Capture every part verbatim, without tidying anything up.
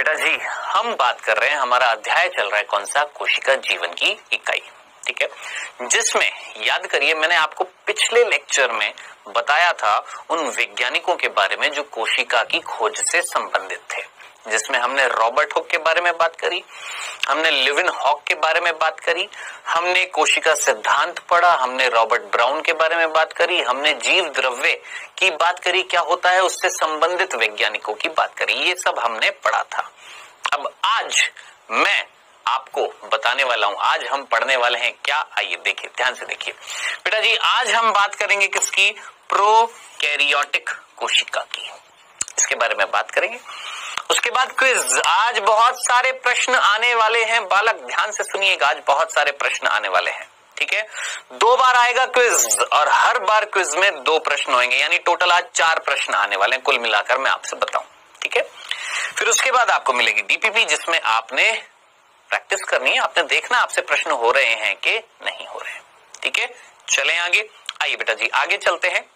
बेटा जी हम बात कर रहे हैं, हमारा अध्याय चल रहा है कौन सा, कोशिका जीवन की इकाई, ठीक है, जिसमें याद करिए मैंने आपको पिछले लेक्चर में बताया था उन वैज्ञानिकों के बारे में जो कोशिका की खोज से संबंधित थे, जिसमें हमने रॉबर्ट हुक के बारे में बात करी, हमने लिविन हॉक के बारे में बात करी, हमने कोशिका सिद्धांत पढ़ा, हमने रॉबर्ट ब्राउन के बारे में बात करी, हमने जीव द्रव्य की बात करी, क्या होता है उससे संबंधित वैज्ञानिकों की बात करी, ये सब हमने पढ़ा था। अब आज मैं आपको बताने वाला हूं, आज हम पढ़ने वाले हैं क्या, आइए देखिए, ध्यान से देखिए बेटा जी। आज हम बात करेंगे किसकी, प्रोकैरियोटिक कोशिका की, इसके बारे में बात करेंगे। उसके बाद क्विज, आज बहुत सारे प्रश्न आने वाले हैं बालक, ध्यान से सुनिएगा, आज बहुत सारे प्रश्न आने वाले हैं, ठीक है। दो बार आएगा क्विज और हर बार क्विज में दो प्रश्न होंगे, यानी टोटल आज चार प्रश्न आने वाले हैं कुल मिलाकर, मैं आपसे बताऊं, ठीक है। फिर उसके बाद आपको मिलेगी डीपीपी, जिसमें आपने प्रैक्टिस करनी है, आपने देखना आपसे प्रश्न हो रहे हैं कि नहीं हो रहे हैं, ठीक है। चलें आगे, आइए बेटा जी आगे चलते हैं।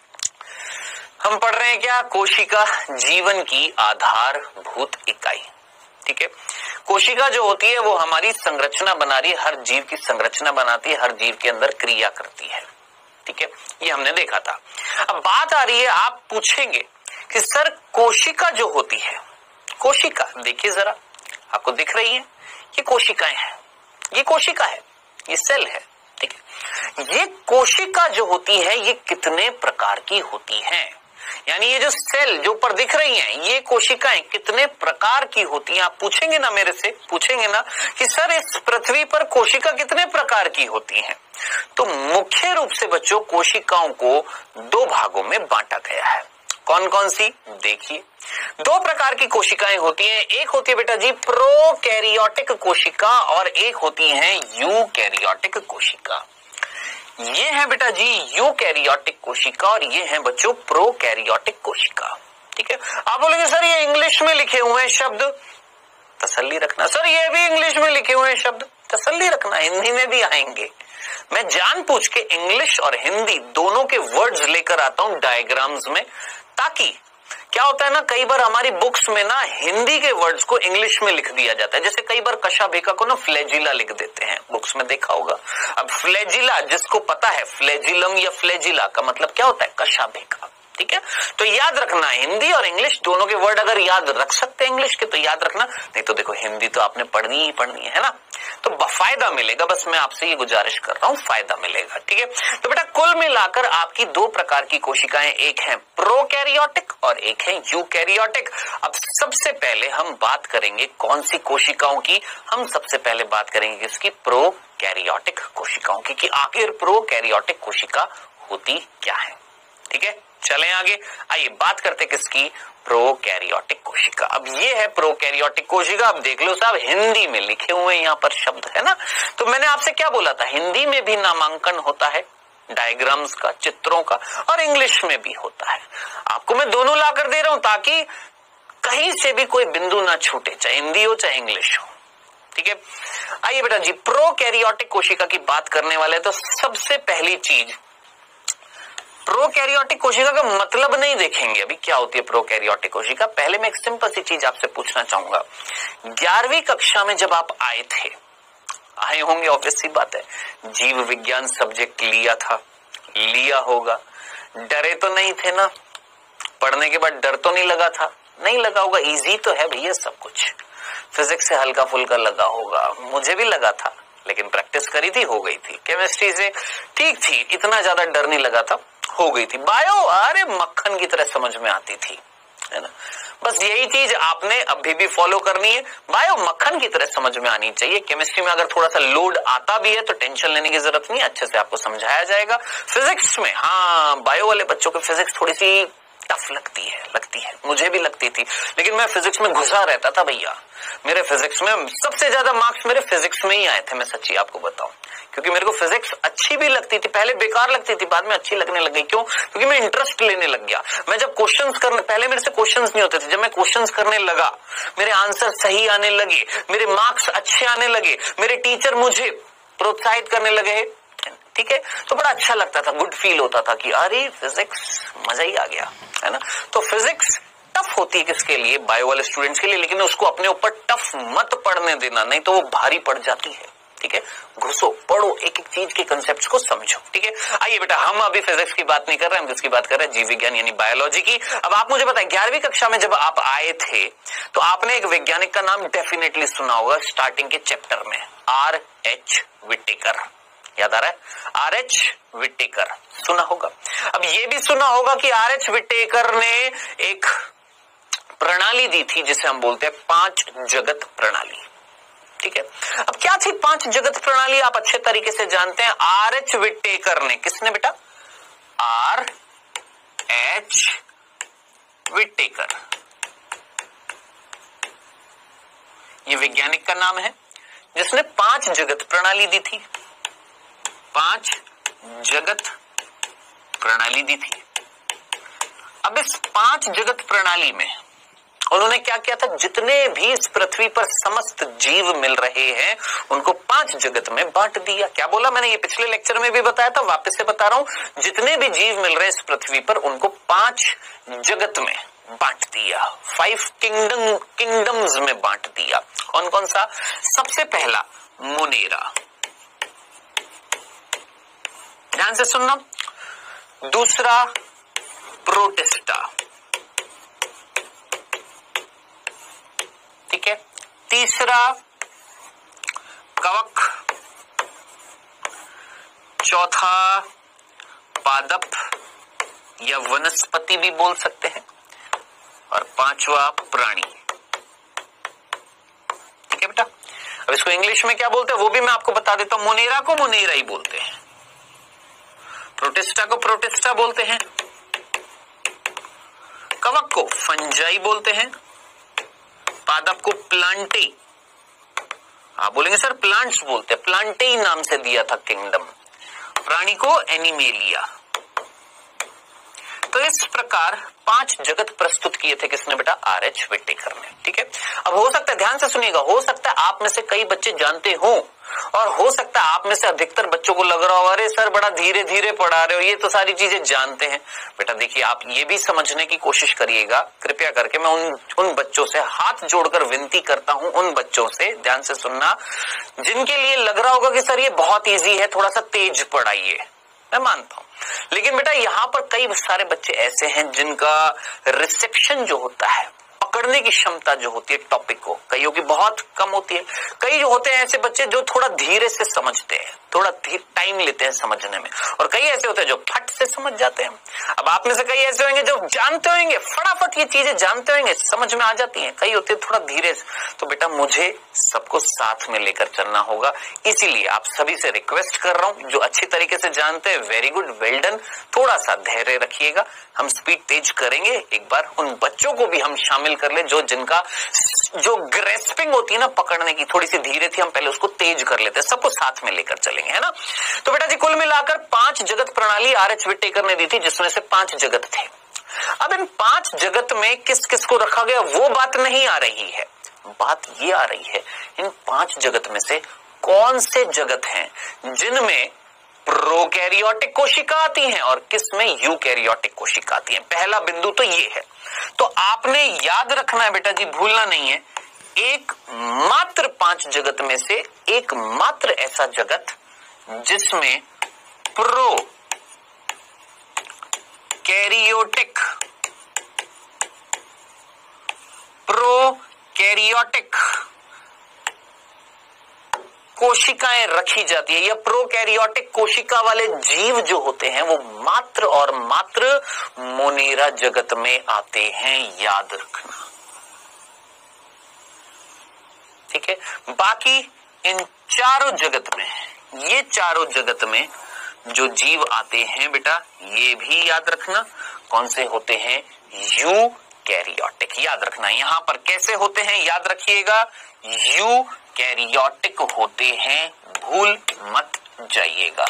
हम पढ़ रहे हैं क्या, कोशिका जीवन की आधारभूत इकाई, ठीक है। कोशिका जो होती है वो हमारी संरचना बना रही है, हर जीव की संरचना बनाती है, हर जीव के अंदर क्रिया करती है, ठीक है, ये हमने देखा था। अब बात आ रही है, आप पूछेंगे कि सर कोशिका जो होती है, कोशिका देखिए जरा, आपको दिख रही है, ये कोशिकाएं हैं, ये कोशिका है, ये सेल है, ठीक है। ये कोशिका जो होती है ये कितने प्रकार की होती हैं, यानी ये जो सेल जो ऊपर दिख रही हैं, ये कोशिकाएं कितने प्रकार की होती हैं। आप पूछेंगे ना मेरे से, पूछेंगे ना कि सर इस पृथ्वी पर कोशिका कितने प्रकार की होती हैं, तो मुख्य रूप से बच्चों कोशिकाओं को दो भागों में बांटा गया है। कौन कौन सी, देखिए दो प्रकार की कोशिकाएं होती हैं, एक होती है बेटा जी प्रोकैरियोटिक कोशिका और एक होती है यूकैरियोटिक कोशिका। ये है बेटा जी यूकैरियोटिक कोशिका और ये है बच्चों प्रोकैरियोटिक कोशिका, ठीक है। आप बोलेंगे सर ये इंग्लिश में लिखे हुए हैं शब्द, तसल्ली रखना, सर ये भी इंग्लिश में लिखे हुए हैं शब्द, तसल्ली रखना, हिंदी में भी आएंगे। मैं जानबूझ के इंग्लिश और हिंदी दोनों के वर्ड्स लेकर आता हूं डायग्राम्स में, ताकि क्या होता है ना, कई बार हमारी बुक्स में ना हिंदी के वर्ड्स को इंग्लिश में लिख दिया जाता है, जैसे कई बार कशा बेका को ना फ्लैजिला लिख देते हैं, बुक्स में देखा होगा। अब फ्लैजिला जिसको पता है, फ्लैजिलम या फ्लैजिला का मतलब क्या होता है, कशा बेका, ठीक है। तो याद रखना, हिंदी और इंग्लिश दोनों के वर्ड अगर याद रख सकते हैं इंग्लिश के तो याद रखना, नहीं तो देखो हिंदी तो आपने पढ़नी ही पढ़नी है, है ना, तो फायदा मिलेगा, बस मैं आपसे ये गुजारिश कर रहा हूं, फायदा मिलेगा, ठीक है। तो बेटा कुल मिलाकर आपकी दो प्रकार की कोशिकाएं, एक है प्रोकैरियोटिक और एक है यूकैरियोटिक। अब सबसे पहले हम बात करेंगे कौन सी कोशिकाओं की, हम सबसे पहले बात करेंगे इसकी प्रोकैरियोटिक कोशिकाओं की, कि आखिर प्रोकैरियोटिक कोशिका होती क्या है, ठीक है। चलें आगे, आइए बात करते किसकी, प्रोकैरियोटिक कोशिका। अब ये है प्रोकैरियोटिक कोशिका, अब देख लो साहब हिंदी में लिखे हुए यहाँ पर शब्द है ना, तो मैंने आपसे क्या बोला था, हिंदी में भी नामांकन होता है डायग्राम्स का, चित्रों का, और इंग्लिश में भी होता है। आपको मैं दोनों ला कर दे रहा हूं ताकि कहीं से भी कोई बिंदु ना छूटे, चाहे हिंदी हो चाहे इंग्लिश हो, ठीक है। आइए बेटा जी प्रोकैरियोटिक कोशिका की बात करने वाले, तो सबसे पहली चीज प्रोकैरियोटिक कोशिका का मतलब नहीं देखेंगे अभी क्या होती है प्रोकैरियोटिक कोशिका। पहले मैं एक सिंपल सी चीज आपसे पूछना चाहूंगा, ग्यारहवीं कक्षा में जब आप आए थे, आए होंगे ऑब्वियस सी बात है, जीव विज्ञान सब्जेक्ट लिया था, लिया होगा, डरे तो नहीं थे ना, पढ़ने के बाद डर तो नहीं लगा था, नहीं लगा होगा, इजी तो है भैया सब कुछ, फिजिक्स से हल्का फुल्का लगा होगा, मुझे भी लगा था लेकिन प्रैक्टिस करी थी, हो गई थी। केमिस्ट्री से ठीक थी, इतना ज्यादा डर नहीं लगा था, हो गई थी। बायो अरे मक्खन की तरह समझ में आती थी, है ना, बस यही चीज आपने अभी भी फॉलो करनी है, बायो मक्खन की तरह समझ में आनी चाहिए। केमिस्ट्री में अगर थोड़ा सा लोड आता भी है तो टेंशन लेने की जरूरत नहीं, अच्छे से आपको समझाया जाएगा। फिजिक्स में हाँ, बायो वाले बच्चों को फिजिक्स थोड़ी सी टफ लगती है, लगती है, मुझे भी लगती थी, लेकिन मैं फिजिक्स में घुसा रहता था भैया, मेरे फिजिक्स में सबसे ज्यादा मार्क्स मेरे फिजिक्स में ही आए थे, मैं सच्ची आपको बताऊं, क्योंकि मेरे को फिजिक्स अच्छी भी लगती थी, पहले बेकार लगती थी, बाद में अच्छी लगने लग गई। क्यों? क्योंकि मैं इंटरेस्ट लेने लग गया। मैं जब क्वेश्चंस करने, पहले मेरे से क्वेश्चंस नहीं होते थे, जब मैं क्वेश्चंस करने लगा मेरे आंसर सही आने लगे, मेरे मार्क्स अच्छे आने लगे, मेरे टीचर मुझे प्रोत्साहित करने लगे, ठीक है, तो बड़ा अच्छा लगता था, गुड फील होता था कि अरे फिजिक्स मजा ही आ गया, है ना। तो फिजिक्स टफ होती है किसके लिए, बायो वाले स्टूडेंट्स के लिए, लेकिन उसको अपने ऊपर टफ मत पढ़ने देना, नहीं तो वो भारी पड़ जाती है। ठीक है, घुसो, पढ़ो, एक एक चीज के कंसेप्ट्स को समझो। ठीक है, आइए बेटा, हम अभी फिजिक्स की बात नहीं कर रहे हैं, हम किसकी बात कर रहे हैं, जीव विज्ञान यानी बायोलॉजी की। अब आप मुझे बताएं, ग्यारहवीं कक्षा में जब आप आए थे तो आपने एक वैज्ञानिक का नाम डेफिनेटली सुना होगा स्टार्टिंग के चैप्टर में, आर एच विटेकर। याद आ रहा है, आर एच विटेकर सुना होगा। अब ये भी सुना होगा कि आर एच विटेकर ने एक प्रणाली दी थी जिसे हम बोलते हैं पांच जगत प्रणाली। ठीक है, अब क्या थी पांच जगत प्रणाली, आप अच्छे तरीके से जानते हैं। आर एच विटेकर ने, किसने बेटा, आर एच विटेकर, ये वैज्ञानिक का नाम है जिसने पांच जगत प्रणाली दी थी, पांच जगत प्रणाली दी थी। अब इस पांच जगत प्रणाली में उन्होंने क्या किया था, जितने भी इस पृथ्वी पर समस्त जीव मिल रहे हैं उनको पांच जगत में बांट दिया। क्या बोला मैंने, ये पिछले लेक्चर में भी बताया था, वापस से बता रहा हूं, जितने भी जीव मिल रहे हैं इस पृथ्वी पर उनको पांच जगत में बांट दिया, फाइव किंगडम किंगडम्स में बांट दिया। कौन कौन सा, सबसे पहला मोनेरा, ध्यान से सुनना, दूसरा प्रोटिस्टा, ठीक है, तीसरा कवक, चौथा पादप या वनस्पति भी बोल सकते हैं, और पांचवा प्राणी। ठीक है बेटा, अब इसको इंग्लिश में क्या बोलते हैं वो भी मैं आपको बता देता हूं। मोनेरा को मोनेरा ही बोलते हैं, प्रोटिस्टा को प्रोटिस्टा बोलते हैं, कवक को फंजाई बोलते हैं, पादप को प्लांटे, आप बोलेंगे सर प्लांट्स बोलते हैं, प्लांटे ही नाम से दिया था किंगडम, प्राणी को एनिमेलिया। तो इस प्रकार पांच जगत प्रस्तुत किए थे किसने बेटा, आर एच विटेकर ने। ठीक है, अब हो सकता है, ध्यान से सुनिएगा, हो सकता है आप में से कई बच्चे जानते हो और हो सकता है आप में से अधिकतर बच्चों को लग रहा हो अरे सर बड़ा धीरे धीरे पढ़ा रहे हो, ये तो सारी चीजें जानते हैं। बेटा देखिए, आप ये भी समझने की कोशिश करिएगा कृपया करके, मैं उन उन बच्चों से हाथ जोड़कर विनती करता हूं, उन बच्चों से ध्यान से सुनना जिनके लिए लग रहा होगा कि सर ये बहुत ईजी है, थोड़ा सा तेज पढ़ाइए, मैं मानता हूं, लेकिन बेटा यहाँ पर कई सारे बच्चे ऐसे हैं जिनका रिसेप्शन जो होता है, पकड़ने की क्षमता जो होती है टॉपिक को, कईयों की बहुत कम होती है। कई जो होते हैं ऐसे बच्चे जो थोड़ा धीरे से समझते हैं, थोड़ा टाइम लेते हैं समझने में, और कई ऐसे होते हैं जो फट से समझ जाते हैं। अब आप में से कई ऐसे होंगे जो जानते होंगे, फटाफट ये चीजें जानते होंगे, समझ में आ जाती हैं, कई होते हैं थोड़ा धीरे से। तो बेटा मुझे सबको साथ में लेकर चलना होगा, इसीलिए आप सभी से रिक्वेस्ट कर रहा हूं, जो अच्छी तरीके से जानते हैं वेरी गुड, वेल डन, थोड़ा सा धैर्य रखिएगा, हम स्पीड तेज करेंगे। एक बार उन बच्चों को भी हम शामिल कर ले जो जिनका जो ग्रेस्पिंग होती है ना पकड़ने की, थोड़ी सी धीरे थी, हम पहले उसको तेज कर लेते हैं, सबको साथ में लेकर चलेंगे, है ना। तो बेटा जी कुल मिलाकर पांच जगत प्रणाली आर एच विटेकर ने दी थी, जिसमें से पांच जगत थे। अब इन पांच जगत में किस किस को रखा गया वो बात नहीं आ रही है, बात ये आ रही है इन पांच जगत में से कौन से जगत हैं जिनमें प्रोकैरियोटिक कोशिका आती हैं और किसमें यूकैरियोटिक कोशिका आती हैं। पहला बिंदु तो ये है, तो आपने याद रखना है बेटा जी, भूलना नहीं है, एक मात्र पांच जगत में से एक मात्र ऐसा जगत जिसमें प्रो कैरियोटिक प्रो कैरियोटिक कोशिकाएं रखी जाती है, या प्रोकैरियोटिक कोशिका वाले जीव जो होते हैं वो मात्र और मात्र मोनेरा जगत में आते हैं, याद रखना, ठीक है। बाकी इन चारों जगत में, ये चारों जगत में जो जीव आते हैं बेटा, ये भी याद रखना कौन से होते हैं, यूकैरियोटिक, याद रखना। यहां पर कैसे होते हैं याद रखिएगा, यूकैरियोटिक होते हैं, भूल मत जाइएगा।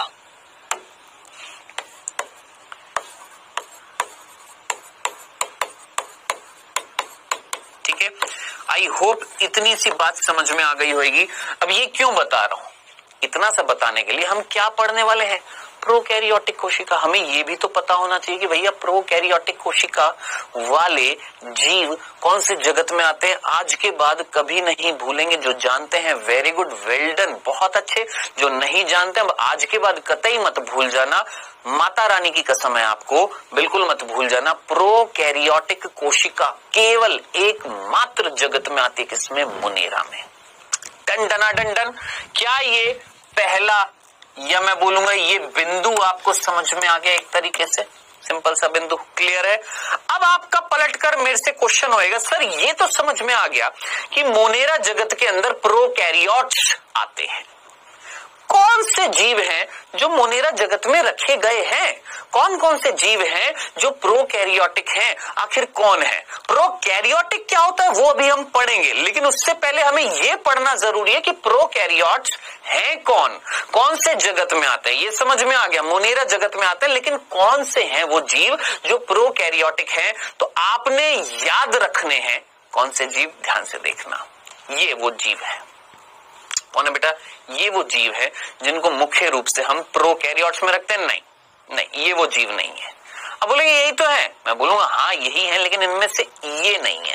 ठीक है, आई होप इतनी सी बात समझ में आ गई होगी। अब ये क्यों बता रहा हूं, इतना सा बताने के लिए हम क्या पढ़ने वाले हैं, प्रोकैरियोटिक कोशिका। हमें ये भी तो पता होना चाहिए कि भैया प्रोकैरियोटिक कोशिका वाले जीव कौन से जगत में आते हैं। आज के बाद कभी नहीं भूलेंगे। जो जानते हैं वेरी गुड, वेल डन, बहुत अच्छे। जो नहीं जानते अब आज के बाद कतई मत भूल जाना, माता रानी की कसम है आपको, बिल्कुल मत भूल जाना। प्रोकैरियोटिक कोशिका केवल एक मात्र जगत में आती है, किसमें? मोनेरा में। डन डना डन डन। क्या ये पहला या मैं बोलूंगा ये बिंदु आपको समझ में आ गया? एक तरीके से सिंपल सा बिंदु क्लियर है। अब आपका पलटकर मेरे से क्वेश्चन होएगा, सर ये तो समझ में आ गया कि मोनेरा जगत के अंदर प्रोकैरियोट्स आते हैं। कौन से जीव हैं जो मोनेरा जगत में रखे गए हैं? कौन कौन से जीव हैं जो प्रोकैरियोटिक हैं? आखिर कौन है? प्रोकैरियोटिक क्या होता है वो अभी हम पढ़ेंगे, लेकिन उससे पहले हमें यह पढ़ना जरूरी है कि प्रोकैरियोट्स हैं कौन, कौन से जगत में आते हैं। ये समझ में आ गया, मोनेरा जगत में आते हैं, लेकिन कौन से हैं वो जीव जो प्रोकैरियोटिक हैं? तो आपने याद रखने हैं कौन से जीव, ध्यान से देखना। ये वो जीव है। कौन है बेटा? ये वो जीव है जिनको मुख्य रूप से हम प्रोकैरियोट्स में रखते हैं। नहीं नहीं, ये वो जीव नहीं है। अब बोलेंगे यही तो है, मैं बोलूंगा हाँ यही है, लेकिन इनमें से ये नहीं है,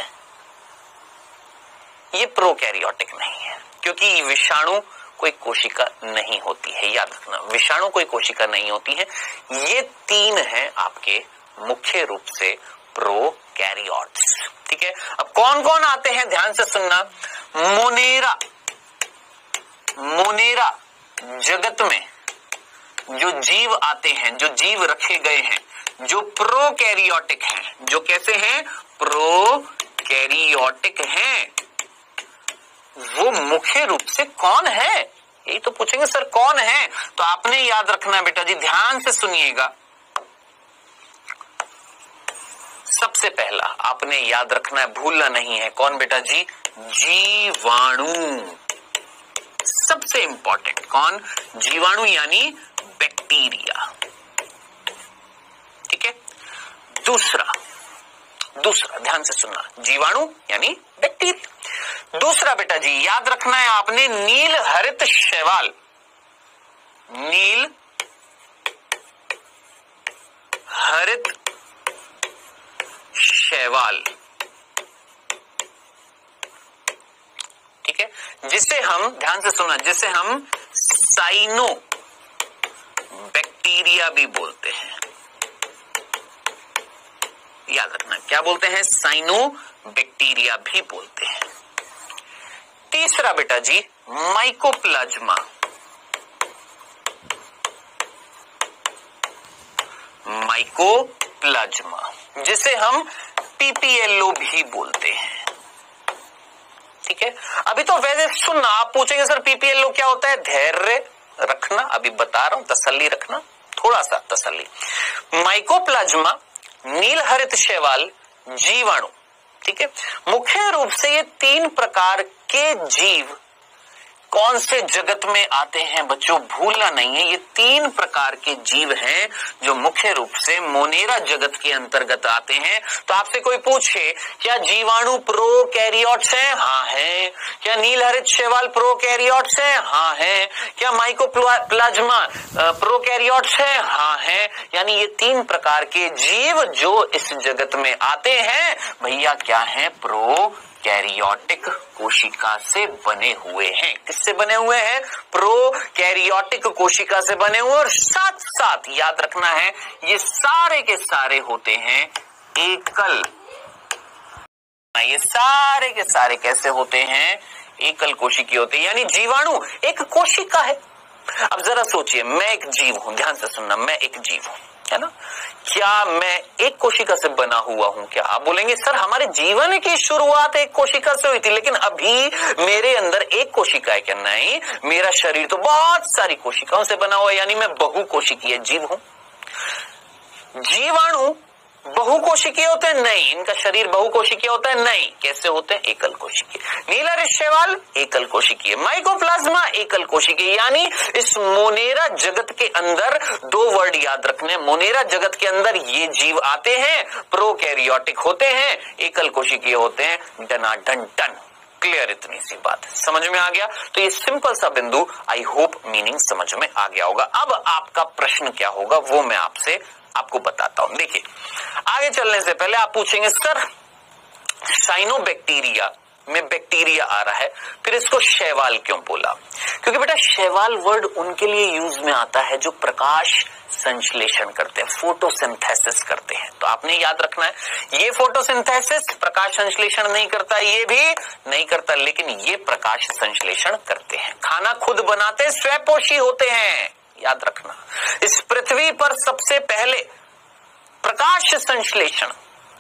ये प्रोकैरियोटिक नहीं है, क्योंकि विषाणु कोई कोशिका नहीं होती है। याद रखना, विषाणु कोई कोशिका नहीं होती है। ये तीन है आपके मुख्य रूप से प्रोकैरियोट्स। ठीक है, अब कौन कौन आते हैं ध्यान से सुनना। मोनेरा मोनेरा जगत में जो जीव आते हैं, जो जीव रखे गए हैं, जो प्रोकैरियोटिक हैं, जो कैसे हैं? प्रोकैरियोटिक हैं, वो मुख्य रूप से कौन है? यही तो पूछेंगे सर कौन है। तो आपने याद रखना है बेटा जी, ध्यान से सुनिएगा। सबसे पहला आपने याद रखना है, भूलना नहीं है। कौन बेटा जी? जीवाणु। सबसे इंपॉर्टेंट कौन? जीवाणु यानी बैक्टीरिया। ठीक है, दूसरा दूसरा ध्यान से सुनना, जीवाणु यानी बैक्टीरिया। दूसरा बेटा जी याद रखना है आपने, नील हरित शैवाल। नील हरित शैवाल, ठीक है, जिसे हम ध्यान से सुनना, जिसे हम साइनो बैक्टीरिया भी बोलते हैं। याद रखना, क्या बोलते हैं? साइनो बैक्टीरिया भी बोलते हैं। तीसरा बेटा जी माइकोप्लाज्मा। माइकोप्लाज्मा जिसे हम पीपीएलओ भी बोलते हैं। ठीक है, अभी तो वैसे सुनना, आप पूछेंगे सर पीपीएलओ क्या होता है? धैर्य रखना, अभी बता रहा हूं, तसल्ली रखना, थोड़ा सा तसल्ली। माइकोप्लाज्मा, नील हरित शैवाल, जीवाणु। ठीक है, मुख्य रूप से ये तीन प्रकार के जीव कौन से जगत में आते हैं बच्चों? भूलना नहीं है, ये तीन प्रकार के जीव हैं जो मुख्य रूप से मोनेरा जगत के अंतर्गत आते हैं। तो आपसे कोई पूछे क्या जीवाणु प्रोकैरियोट्स हैं? हाँ है। क्या नील हरित शैवाल प्रोकैरियोट्स हैं? हाँ है। क्या माइकोप्लाज्मा प्रोकैरियोट्स हैं? हाँ है। यानी ये तीन प्रकार के जीव जो इस जगत में आते हैं भैया क्या है? प्रो कैरियोटिक कोशिका से बने हुए हैं। किससे बने हुए हैं? प्रोकैरियोटिक कोशिका से बने हुए। और साथ साथ याद रखना है ये सारे के सारे होते हैं एकल। ये सारे के सारे कैसे होते हैं? एकल कोशिकीय होते हैं, यानी जीवाणु एक कोशिका है। अब जरा सोचिए, मैं एक जीव हूं, ध्यान से सुनना, मैं एक जीव हूं, है ना? क्या मैं एक कोशिका से बना हुआ हूं? क्या आप बोलेंगे सर हमारे जीवन की शुरुआत एक कोशिका से हुई थी, लेकिन अभी मेरे अंदर एक कोशिका है क्या? नहीं, मेरा शरीर तो बहुत सारी कोशिकाओं से बना हुआ है, यानी मैं बहुकोशिकीय जीव हूं। जीवाणु बहुकोशिकीय होते हैं? नहीं, इनका शरीर बहुकोशिकीय होता है? नहीं। कैसे होते हैं? एकल कोशिकीय। नील हरित शैवाल एकल कोशिकीय, माइकोप्लाज्मा एकल कोशिकीय। यानी इस मोनेरा जगत के अंदर दो वर्ड याद रखने, मोनेरा जगत के अंदर ये जीव आते हैं, प्रोकैरियोटिक होते हैं, एकल कोशिकीय होते हैं। डना डन डन। क्लियर, इतनी सी बात समझ में आ गया। तो ये सिंपल सा बिंदु, आई होप मीनिंग समझ में आ गया होगा। अब आपका प्रश्न क्या होगा वो मैं आपसे आपको बताता हूं। देखिए, आगे चलने से पहले आप पूछेंगे सर साइनोबैक्टीरिया में बैक्टीरिया आ रहा है, फिर इसको शैवाल क्यों बोला? क्योंकि बेटा शैवाल वर्ड उनके लिए यूज में आता है जो प्रकाश संश्लेषण करते हैं, फोटोसिंथेसिस करते हैं। तो आपने याद रखना है, ये फोटोसिंथेसिस प्रकाश संश्लेषण नहीं करता, ये भी नहीं करता, लेकिन ये प्रकाश संश्लेषण करते हैं। खाना खुद बनाते, स्वयपोषी होते हैं, याद रखना। इस पृथ्वी पर सबसे पहले प्रकाश संश्लेषण,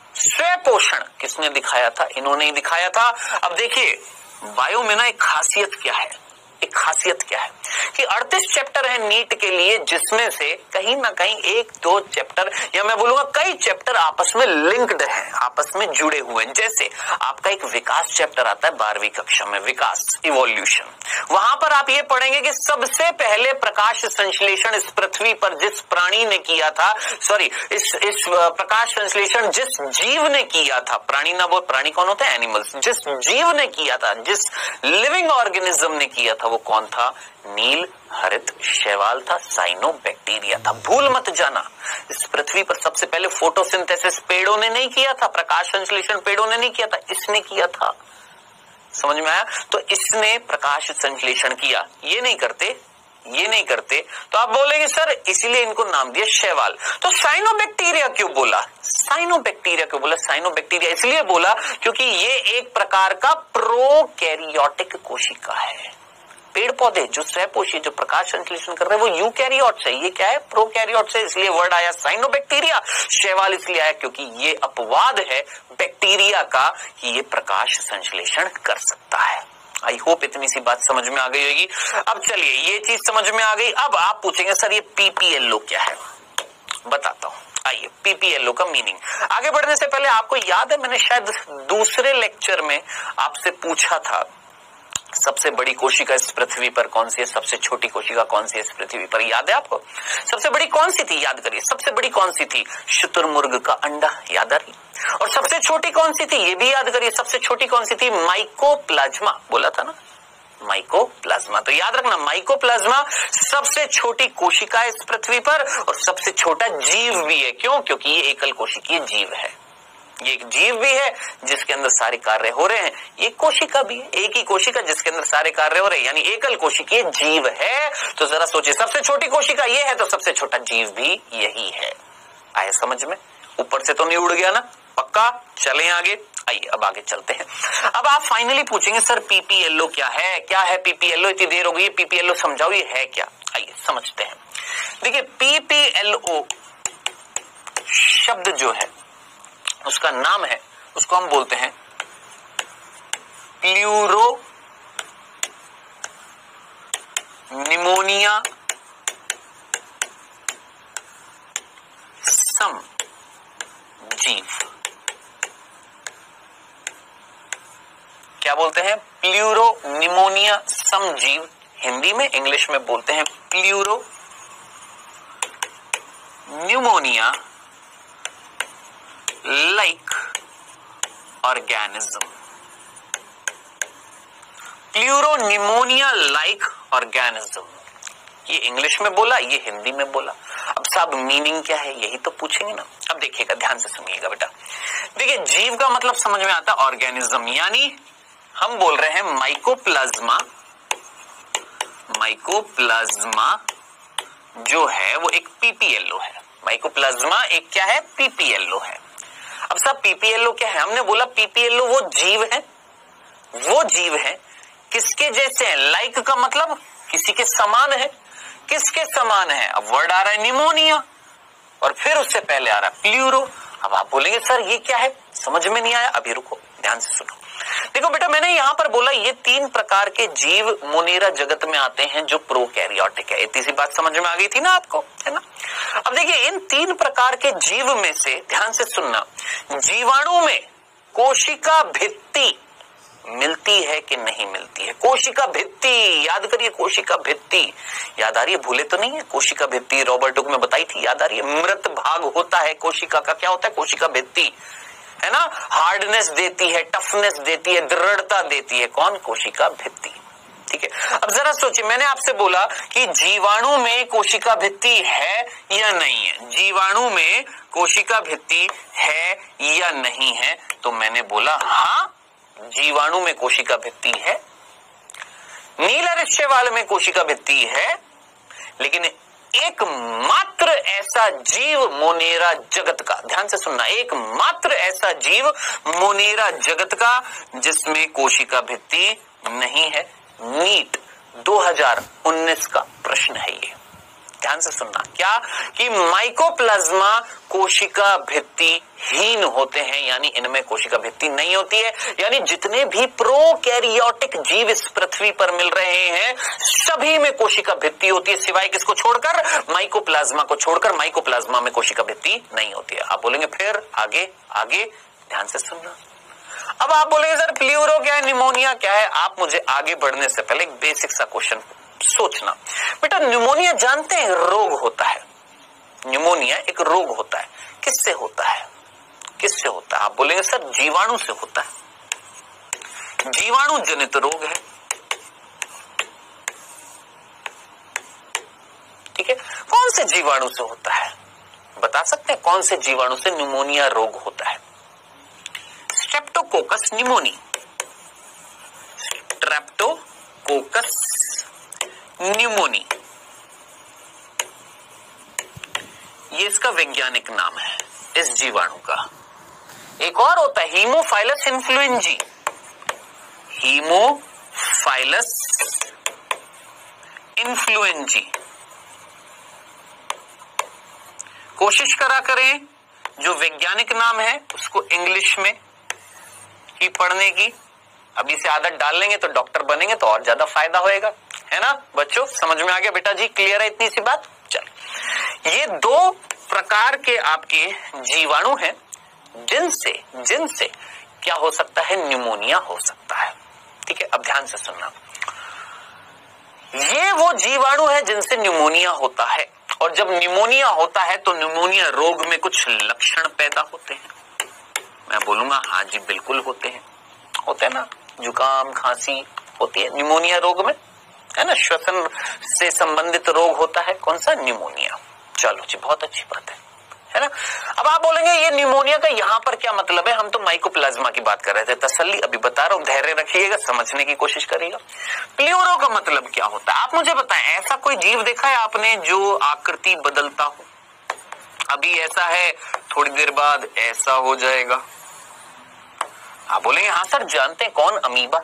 स्वपोषण किसने दिखाया था? इन्होंने ही दिखाया था। अब देखिए बायो में ना एक खासियत क्या है, एक खासियत क्या है कि अड़तीस चैप्टर है नीट के लिए, जिसमें से कहीं ना कहीं एक दो चैप्टर या मैं बोलूंगा कई चैप्टर आपस में लिंक्ड हैं, आपस में जुड़े हुए हैं। जैसे आपका एक विकास चैप्टर आता है बारहवीं कक्षा में, विकास, इवोल्यूशन। वहां पर आप ये पढ़ेंगे कि सबसे पहले प्रकाश संश्लेषण इस पृथ्वी पर जिस प्राणी ने किया था, सॉरी इस इस प्रकाश संश्लेषण जिस जीव ने किया था, प्राणी ना बोल, प्राणी कौन होता है? एनिमल्स। जिस जीव ने किया था, जिस लिविंग ऑर्गेनिज्म ने किया था, वो कौन था? नील हरित शैवाल था, साइनोबैक्टीरिया था। भूल मत जाना, इस पृथ्वी पर सबसे पहले फोटोसिंथेसिस पेड़ों ने नहीं किया था, प्रकाश संश्लेषण पेड़ों ने नहीं किया था, इसने किया था। समझ में आया? तो इसने प्रकाश संश्लेषण किया, ये नहीं करते, ये नहीं करते। तो आप बोलेंगे सर इसीलिए इनको नाम दिया शैवाल। तो साइनोबैक्टीरिया क्यों बोला? साइनोबैक्टीरिया क्यों बोला? साइनोबैक्टीरिया इसलिए बोला क्योंकि ये एक प्रकार का प्रोकैरियोटिक कोशिका है। पेड़ पौधे जो स्वपोषी, जो प्रकाश संश्लेषण कर रहे हैं, वो यूकैरियोट्स है। ये क्या है? प्रोकैरियोट्स है, इसलिए वर्ड आया साइनोबैक्टीरिया। शैवाल इसलिए आया क्योंकि ये अपवाद है बैक्टीरिया का कि ये प्रकाश संश्लेषण कर सकता है। आई होप इतनी सी बात समझ में आ गई होगी। अब चलिए, ये चीज समझ में आ गई। अब आप पूछेंगे सर ये पीपीएलओ क्या है? बताता हूं, आइए। पीपीएलओ का मीनिंग, आगे बढ़ने से पहले आपको याद है मैंने शायद दूसरे लेक्चर में आपसे पूछा था सबसे बड़ी कोशिका इस पृथ्वी पर कौन सी है, सबसे छोटी कोशिका कौन सी है इस पृथ्वी पर? याद है आपको? सबसे बड़ी कौन सी थी? याद करिए, सबसे बड़ी कौन सी थी? शुतुरमुर्ग का अंडा, याद आ रही? और सबसे छोटी कौन सी थी? ये भी याद करिए, सबसे छोटी कौन सी थी? माइकोप्लाज्मा, बोला था ना, माइकोप्लाज्मा। तो याद रखना, माइकोप्लाज्मा सबसे छोटी कोशिका है इस पृथ्वी पर और सबसे छोटा जीव भी है। क्यों? क्योंकि ये एकल कोशिकीय जीव है। ये एक जीव भी है जिसके अंदर सारे कार्य हो रहे हैं, एक कोशिका भी है, एक ही कोशिका जिसके अंदर सारे कार्य हो रहे हैं, यानी एकल कोशिकीय जीव है। तो जरा सोचिए, सबसे छोटी कोशिका ये है तो सबसे छोटा जीव भी यही है। आए समझ में? ऊपर से तो नहीं उड़ गया ना? पक्का? चलें आगे। आइए अब आगे चलते हैं। अब आप फाइनली पूछेंगे सर पीपीएलओ क्या है? क्या है पीपीएलओ? इतनी देर हो गई, पीपीएलओ समझाओ ये है क्या? आइए समझते हैं। देखिए पीपीएलओ शब्द जो है उसका नाम है, उसको हम बोलते हैं प्लूरो निमोनिया सम जीव। क्या बोलते हैं? प्लूरो निमोनिया सम जीव। हिंदी में, इंग्लिश में बोलते हैं pleuro pneumonia like organism. Pleuropneumonia like organism, ये इंग्लिश में बोला, ये हिंदी में बोला। अब साहब मीनिंग क्या है, यही तो पूछेंगे ना। अब देखिएगा, ध्यान से सुनिएगा बेटा। देखिए जीव का मतलब समझ में आता है ऑर्गेनिज्म, यानी हम बोल रहे हैं माइकोप्लाज्मा। माइकोप्लाज्मा जो है वो एक पीपीएलओ है। माइकोप्लाज्मा एक क्या है? पीपीएलओ है। अब साहब पीपीएलओ क्या है? हमने बोला पीपीएलओ वो जीव है, वो जीव है किसके जैसे है? लाइक का मतलब किसी के समान है। किसके समान है? अब वर्ड आ रहा है निमोनिया और फिर उससे पहले आ रहा है प्लूरो। अब आप बोलेंगे सर ये क्या है, समझ में नहीं आया। अभी रुको, ध्यान से सुनो। देखो बेटा, मैंने यहां पर बोला ये तीन प्रकार के जीव मोनेरा जगत में आते हैं जो प्रोकैरियोटिक है। इतनी सी बात समझ में आ गई थी ना आपको, है ना? अब देखिए इन तीन प्रकार के जीव में से, ध्यान से सुनना, जीवाणु में कोशिका भित्ति मिलती है कि नहीं मिलती है? कोशिका भित्ति, याद करिए, कोशिका भित्ति याद आ रही है? भूले तो नहीं है? कोशिका भित्ति रॉबर्ट हुक में बताई थी, याद आ रही है? मृत भाग होता है कोशिका का, क्या होता है? कोशिका भित्ति। है ना, हार्डनेस देती है, टफनेस देती है, दृढ़ता देती है। कौन? कोशिका भित्ति। ठीक है, अब जरा सोचिए, मैंने आपसे बोला कि जीवाणु में कोशिका भित्ति है या नहीं है, जीवाणु में कोशिका भित्ति है या नहीं है, तो मैंने बोला हाँ, जीवाणु में कोशिका भित्ति है, नीलारिश्यवाल में कोशिका भित्ति है, लेकिन एकमात्र ऐसा जीव मोनेरा जगत का, ध्यान से सुनना, एकमात्र ऐसा जीव मोनेरा जगत का जिसमें कोशिका भित्ति नहीं है। नीट दो हज़ार उन्नीस का प्रश्न है ये, ध्यान से सुनना। क्या? कि माइकोप्लाज्मा कोशिका भित्ति हीन होते हैं, यानी इनमें कोशिका भित्ति नहीं होती है। यानी जितने भी प्रोकैरियोटिक जीव इस पृथ्वी पर मिल रहे हैं सभी में कोशिका भित्ति होती है, सिवाय किसको छोड़कर? माइकोप्लाज्मा को छोड़कर। माइकोप्लाज्मा में कोशिका भित्ति नहीं होती है। आप बोलेंगे फिर आगे आगे, ध्यान से सुनना। अब आप बोलेंगे सर प्ल्यूरो क्या है, निमोनिया क्या है? आप मुझे आगे बढ़ने से पहले एक बेसिक सा क्वेश्चन सोचना। बेटा निमोनिया जानते हैं रोग होता है, निमोनिया एक रोग होता है। किससे होता है? किससे होता है? आप बोलेंगे सर जीवाणु से होता है, जीवाणु जनित रोग है। ठीक है, कौन से जीवाणु से होता है? बता सकते हैं कौन से जीवाणु से निमोनिया रोग होता है? स्ट्रेप्टोकोकस निमोनी, स्ट्रेप्टोकोकस निमोनी, ये इसका वैज्ञानिक नाम है इस जीवाणु का। एक और होता है हीमोफाइलस इन्फ्लुएंजी, हीमोफाइलस इन्फ्लुएंजी। कोशिश करा करें जो वैज्ञानिक नाम है उसको इंग्लिश में ही पढ़ने की। अभी से आदत डाल लेंगे तो डॉक्टर बनेंगे तो और ज्यादा फायदा होएगा, है ना बच्चों? समझ में आ गया बेटा जी? क्लियर है इतनी सी बात? चल, ये दो प्रकार के आपके जीवाणु हैं जिनसे जिनसे क्या हो सकता है? निमोनिया हो सकता है। ठीक है, अब ध्यान से सुनना। ये वो जीवाणु है जिनसे निमोनिया होता है, और जब निमोनिया होता है तो निमोनिया रोग में कुछ लक्षण पैदा होते हैं। मैं बोलूंगा हाँ जी बिल्कुल होते हैं, होते हैं ना, जुकाम खांसी होती है निमोनिया रोग में, है ना, श्वसन से संबंधित रोग होता है। कौन सा? निमोनिया। चलो जी, बहुत अच्छी बात है, है ना। अब आप बोलेंगे ये निमोनिया का यहाँ पर क्या मतलब है? हम तो माइकोप्लाज्मा की बात कर रहे थे। तसल्ली अभी बता रहा हूँ, धैर्य रखिएगा, समझने की कोशिश करिएगा। प्ल्यूरो का मतलब क्या होता है? आप मुझे बताएं, ऐसा कोई जीव देखा है आपने जो आकृति बदलता हो? अभी ऐसा है, थोड़ी देर बाद ऐसा हो जाएगा। आप बोलेंगे हाँ सर जानते हैं। कौन? अमीबा।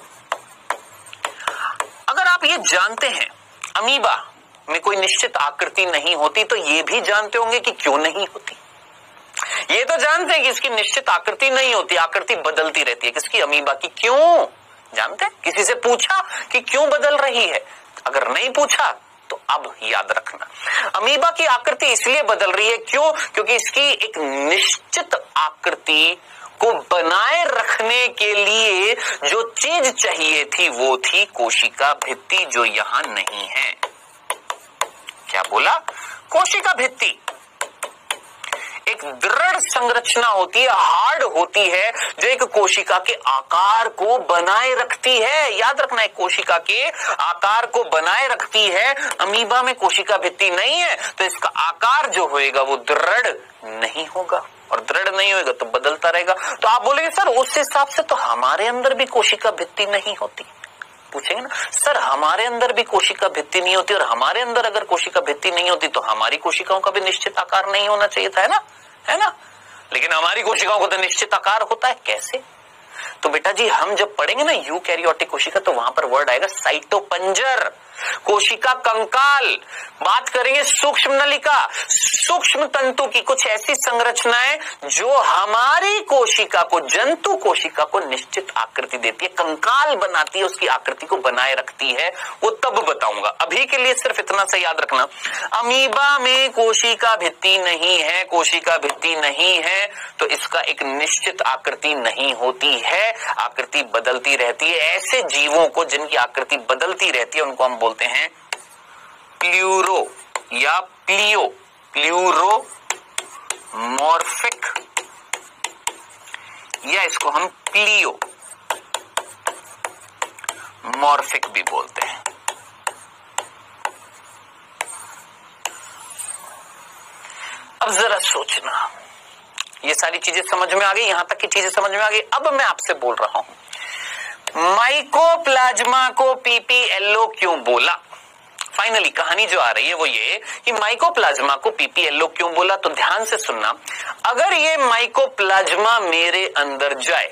अगर आप ये जानते हैं अमीबा में कोई निश्चित आकृति नहीं होती, तो ये भी जानते होंगे कि क्यों नहीं होती। ये तो जानते हैं कि इसकी निश्चित आकृति नहीं होती, आकृति बदलती रहती है। किसकी? अमीबा की। क्यों? जानते हैं? किसी से पूछा कि क्यों बदल रही है? अगर नहीं पूछा तो अब याद रखना, अमीबा की आकृति इसलिए बदल रही है। क्यों? क्योंकि इसकी एक निश्चित आकृति को बनाए रखने के लिए जो चीज चाहिए थी वो थी कोशिका भित्ति, जो यहां नहीं है। क्या बोला? कोशिका भित्ति एक दृढ़ संरचना होती है, हार्ड होती है, जो एक कोशिका के आकार को बनाए रखती है। याद रखना, एक कोशिका के आकार को बनाए रखती है। अमीबा में कोशिका भित्ति नहीं है, तो इसका आकार जो होएगा वो दृढ़ नहीं होगा, और दृढ़ नहीं होगा तो बदलता रहेगा। तो आप बोलेंगे सर उस हिसाब से तो हमारे अंदर भी कोशिका भित्ति नहीं होती। पूछेंगे ना सर हमारे अंदर भी कोशिका भित्ति नहीं होती, और हमारे अंदर अगर कोशिका भित्ति नहीं होती तो हमारी कोशिकाओं का भी निश्चित आकार नहीं होना चाहिए था, है ना, है ना। लेकिन हमारी कोशिकाओं को तो निश्चित आकार होता है। कैसे? तो बेटा जी हम जब पढ़ेंगे ना यूकैरियोटिक कोशिका, तो वहां पर वर्ड आएगा साइटोपंजर, कोशिका कंकाल। बात करेंगे सूक्ष्म नलिका, सूक्ष्म तंतु की कुछ ऐसी संरचनाएं जो हमारी कोशिका को, जंतु कोशिका को निश्चित आकृति देती है, कंकाल बनाती है, उसकी आकृति को बनाए रखती है। वो तब बताऊंगा, अभी के लिए सिर्फ इतना सा याद रखना, अमीबा में कोशिका भित्ति नहीं है। कोशिका भित्ति नहीं है तो इसका एक निश्चित आकृति नहीं होती है, आकृति बदलती रहती है। ऐसे जीवों को जिनकी आकृति बदलती रहती है उनको हम बोलते हैं प्ल्यूरो या प्लियो, प्ल्यूरोमॉर्फिक या इसको हम प्लियो मॉर्फिक भी बोलते हैं। अब जरा सोचना, ये सारी चीजें समझ में आ गई, यहां तक की चीजें समझ में आ गई। अब मैं आपसे बोल रहा हूं माइकोप्लाज्मा को पीपीएलओ क्यों बोला। फाइनली कहानी जो आ रही है वो ये कि माइकोप्लाज्मा को पीपीएलओ क्यों बोला। तो ध्यान से सुनना, अगर ये माइकोप्लाज्मा मेरे अंदर जाए,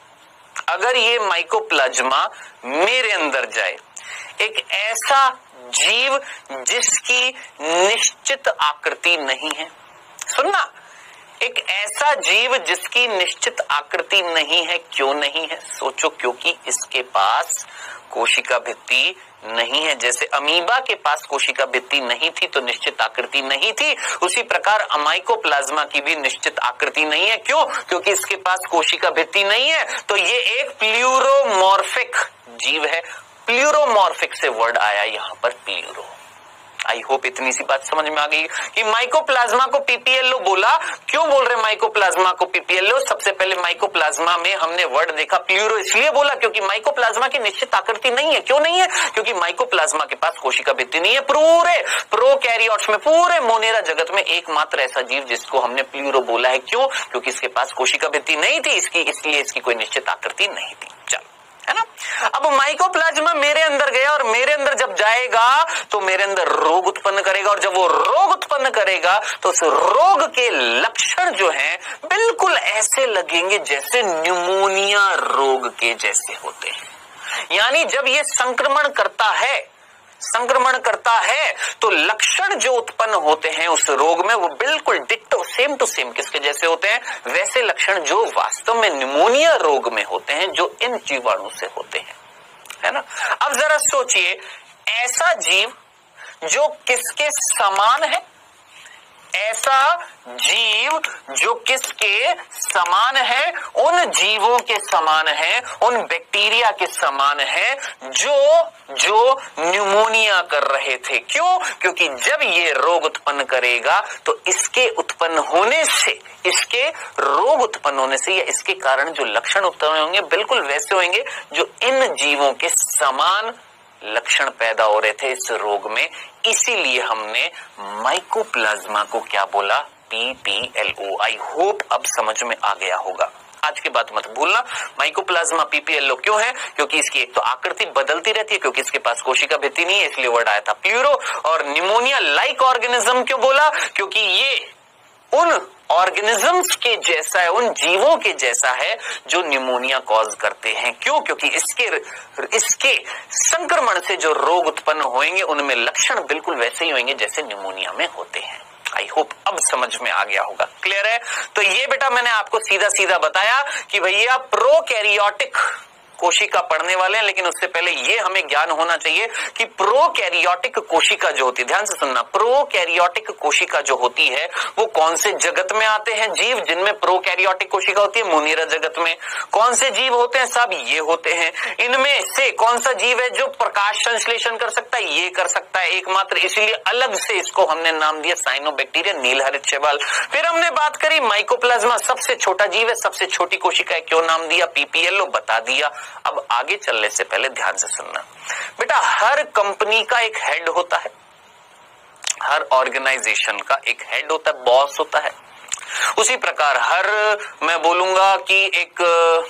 अगर ये माइकोप्लाज्मा मेरे अंदर जाए, एक ऐसा जीव जिसकी निश्चित आकृति नहीं है, सुनना, एक ऐसा जीव जिसकी निश्चित आकृति नहीं है। क्यों नहीं है? सोचो, क्योंकि इसके पास कोशिका भित्ति नहीं है। जैसे अमीबा के पास कोशिका भित्ति नहीं थी तो निश्चित आकृति नहीं थी, उसी प्रकार माइकोप्लाज्मा की भी निश्चित आकृति नहीं है। क्यों? क्योंकि इसके पास कोशिका भित्ति नहीं है। तो ये एक प्लूरोमॉर्फिक जीव है। प्लूरोमॉर्फिक से वर्ड आया यहां पर प्लूरो। आई होप इतनी सी बात समझ में आ गई कि माइकोप्लाज्मा को पीपीएलओ बोला। क्यों बोल रहे माइकोप्लाज्मा को पीपीएलओ? सबसे पहले माइकोप्लाज्मा में हमने वर्ड देखा प्लूरो, इसलिए बोला क्योंकि माइकोप्लाज्मा की निश्चित आकृति नहीं है। क्यों नहीं है? क्योंकि माइकोप्लाज्मा के पास कोशिका भित्ति नहीं है। पूरे प्रोकैरियोट्स में, पूरे मोनेरा जगत में एकमात्र ऐसा जीव जिसको हमने प्लूरो बोला है। क्यों? क्योंकि इसके पास कोशिका भित्ति नहीं थी, इसकी इसलिए इसकी कोई निश्चित आकृति नहीं थी। चलो, है ना। अब माइकोप्लाज्मा मेरे अंदर गया और मेरे अंदर जब जाएगा तो मेरे अंदर रोग उत्पन्न करेगा, और जब वो रोग उत्पन्न करेगा तो उस रोग के लक्षण जो हैं बिल्कुल ऐसे लगेंगे जैसे न्यूमोनिया रोग के जैसे होते हैं। यानी जब ये संक्रमण करता है संक्रमण करता है तो लक्षण जो उत्पन्न होते हैं उस रोग में वो बिल्कुल डिट्टो सेम टू सेम किसके जैसे होते हैं? वैसे लक्षण जो वास्तव में निमोनिया रोग में होते हैं, जो इन जीवाणु से होते हैं, है ना। अब जरा सोचिए, ऐसा जीव जो किसके समान है? ऐसा जीव जो किसके समान है? उन जीवों के समान है, उन बैक्टीरिया के समान है जो जो न्यूमोनिया कर रहे थे। क्यों? क्योंकि जब ये रोग उत्पन्न करेगा तो इसके उत्पन्न होने से, इसके रोग उत्पन्न होने से या इसके कारण जो लक्षण उत्पन्न होंगे बिल्कुल वैसे होंगे जो इन जीवों के समान लक्षण पैदा हो रहे थे इस रोग में। इसीलिए हमने माइकोप्लाज्मा को क्या बोला? पीपीएलओ। आई होप अब समझ में आ गया होगा। आज के बाद मत भूलना, माइकोप्लाज्मा पीपीएलओ क्यों है? क्योंकि इसकी एक तो आकृति बदलती रहती है, क्योंकि इसके पास कोशिका भित्ति नहीं है, इसलिए वर्ड आया था प्लूरो। और निमोनिया लाइक ऑर्गेनिज्म क्यों बोला? क्योंकि ये उन ऑर्गेनिजम्स के जैसा है, उन जीवों के जैसा है जो निमोनिया कॉज करते हैं। क्यों? क्योंकि इसके इसके संक्रमण से जो रोग उत्पन्न होंगे उनमें लक्षण बिल्कुल वैसे ही होंगे जैसे निमोनिया में होते हैं। आई होप अब समझ में आ गया होगा। क्लियर है? तो ये बेटा मैंने आपको सीधा सीधा बताया कि भैया प्रोकैरियोटिक कोशिका पढ़ने वाले हैं, लेकिन उससे पहले ये हमें ज्ञान होना चाहिए कि प्रोकैरियोटिक कोशिका जो होती है, ध्यान से सुनना, प्रोकैरियोटिक कोशिका जो होती है वो कौन से जगत में आते हैं जीव जिनमें प्रोकैरियोटिक कोशिका होती है? मोनेरा जगत में। कौन से जीव होते हैं? सब ये होते हैं। इनमें से कौन सा जीव है जो प्रकाश संश्लेषण कर सकता है? ये कर सकता है एकमात्र, इसलिए अलग से इसको हमने नाम दिया साइनोबैक्टीरिया, नीलहरित शैवाल। फिर हमने बात करी माइकोप्लाज्मा सबसे छोटा जीव है, सबसे छोटी कोशिका है, क्यों नाम दिया? पीपीएलओ, बता दिया। अब आगे चलने से पहले ध्यान से सुनना बेटा, हर कंपनी का एक हेड होता है, हर ऑर्गेनाइजेशन का एक हेड होता है, बॉस होता है। उसी प्रकार हर, मैं बोलूंगा कि एक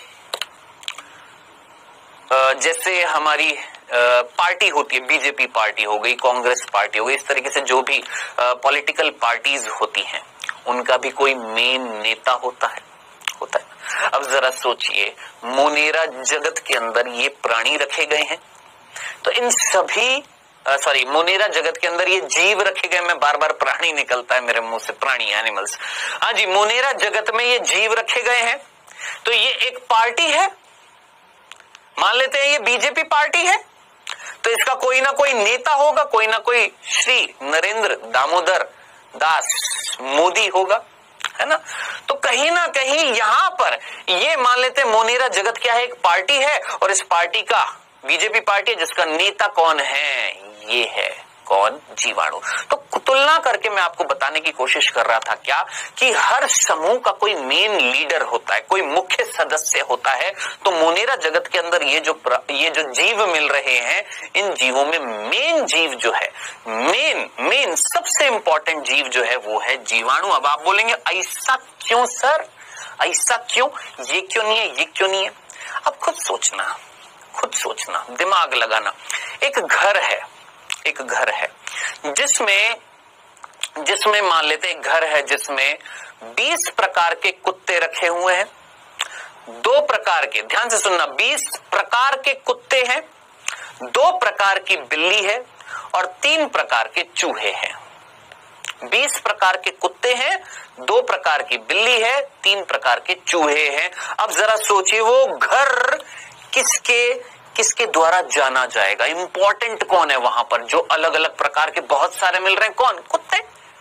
जैसे हमारी पार्टी होती है, बीजेपी पार्टी हो गई, कांग्रेस पार्टी हो गई, इस तरीके से जो भी पॉलिटिकल पार्टीज होती हैं उनका भी कोई मेन नेता होता है होता है अब जरा सोचिए, मोनेरा जगत के अंदर ये प्राणी रखे गए हैं, तो इन सभी सॉरी मोनेरा जगत के अंदर ये जीव रखे गए, मैं बार बार प्राणी निकलता है मेरे मुंह से, प्राणी एनिमल्स, हाँ जी, मोनेरा जगत में ये जीव रखे गए हैं। तो ये एक पार्टी है, मान लेते हैं ये बीजेपी पार्टी है, तो इसका कोई ना कोई नेता होगा, कोई ना कोई श्री नरेंद्र दामोदर दास मोदी होगा, है ना। तो कहीं ना कहीं यहां पर ये मान लेते हैं मोनेरा जगत क्या है, एक पार्टी है, और इस पार्टी का बीजेपी पार्टी है जिसका नेता कौन है, ये है, कौन? जीवाणु। तो तुलना करके मैं आपको बताने की कोशिश कर रहा था क्या कि हर समूह का कोई मेन लीडर होता है, कोई मुख्य सदस्य होता है। तो मोनेरा जगत के अंदर ये जो ये जो जीव मिल रहे हैं, इन जीवों में मेन जीव जो है, मेन मेन सबसे इंपॉर्टेंट जीव जो है वो है जीवाणु। अब आप बोलेंगे ऐसा क्यों सर, ऐसा क्यों, ये क्यों नहीं है, ये क्यों नहीं है? अब खुद सोचना, खुद सोचना, दिमाग लगाना। एक घर है, एक घर है जिसमें जिसमें मान लेते एक घर है जिसमें बीस प्रकार के कुत्ते रखे हुए हैं। दो प्रकार के, ध्यान से सुनना, बीस प्रकार के कुत्ते हैं, दो प्रकार की बिल्ली है और तीन प्रकार के चूहे हैं। बीस प्रकार के कुत्ते हैं, दो प्रकार की बिल्ली है, तीन प्रकार के चूहे हैं। अब जरा सोचिए वो घर किसके किसके द्वारा जाना जाएगा? इंपॉर्टेंट कौन है वहां पर? जो अलग अलग प्रकार के बहुत सारे मिल रहे हैं, कौन? कुत्ते।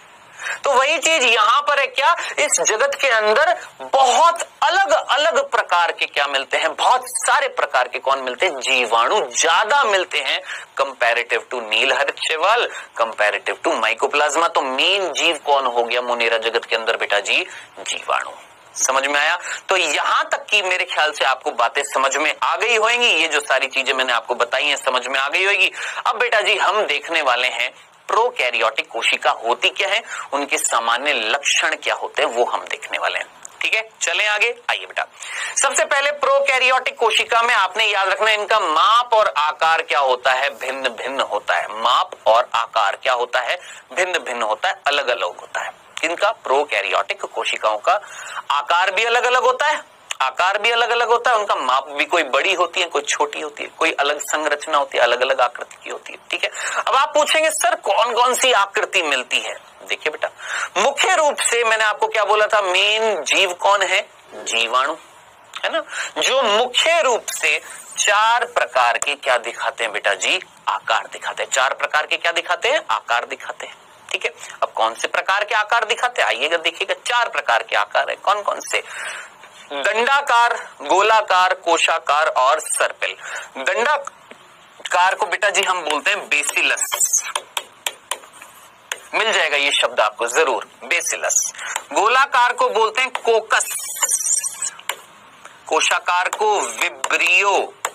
तो वही चीज यहां पर है क्या, इस जगत के अंदर बहुत अलग अलग प्रकार के क्या मिलते हैं, बहुत सारे प्रकार के कौन मिलते हैं? जीवाणु ज्यादा मिलते हैं कंपैरेटिव टू नीलहर्षवल, कंपैरेटिव टू माइकोप्लाज्मा। तो मेन जीव कौन हो गया मोनेरा जगत के अंदर बेटा जी? जीवाणु। समझ में आया? तो यहां तक की मेरे ख्याल से आपको बातें समझ में आ गई होंगी। ये जो सारी चीजें मैंने आपको बताई हैं समझ में आ गई होगी। अब बेटा जी हम देखने वाले हैं प्रोकैरियोटिक कोशिका होती क्या है, उनके सामान्य लक्षण क्या होते हैं, वो हम देखने वाले हैं। ठीक है, चलें आगे। आइए बेटा, सबसे पहले प्रोकैरियोटिक कोशिका में आपने याद रखना इनका माप और आकार क्या होता है? भिन्न भिन्न होता है। माप और आकार क्या होता है? भिन्न भिन्न होता है, अलग अलग होता है। इनका प्रोकैरियोटिक कोशिकाओं का आकार भी अलग अलग होता है, आकार भी अलग अलग होता है, उनका माप भी, कोई बड़ी होती है, कोई छोटी होती है, कोई अलग संरचना होती है, अलग अलग आकृति की होती है। ठीक है, अब आप पूछेंगे सर कौन कौन सी आकृति मिलती है? देखिए बेटा, मुख्य रूप से मैंने आपको क्या बोला था, मेन जीव कौन है? जीवाणु, है ना, जो मुख्य रूप से चार प्रकार के क्या दिखाते हैं बेटा जी? आकार दिखाते हैं। चार प्रकार के क्या दिखाते हैं? आकार दिखाते हैं। ठीक है, अब कौन से प्रकार के आकार दिखाते हैं? आइएगा देखिएगा, चार प्रकार के आकार है। कौन कौन से? दंडाकार, गोलाकार, कोशाकार और सर्पिल। दंडाकार को बेटा जी हम बोलते हैं बेसिलस, मिल जाएगा ये शब्द आपको जरूर, बेसिलस। गोलाकार को बोलते हैं कोकस, कोशाकार को विब्रियो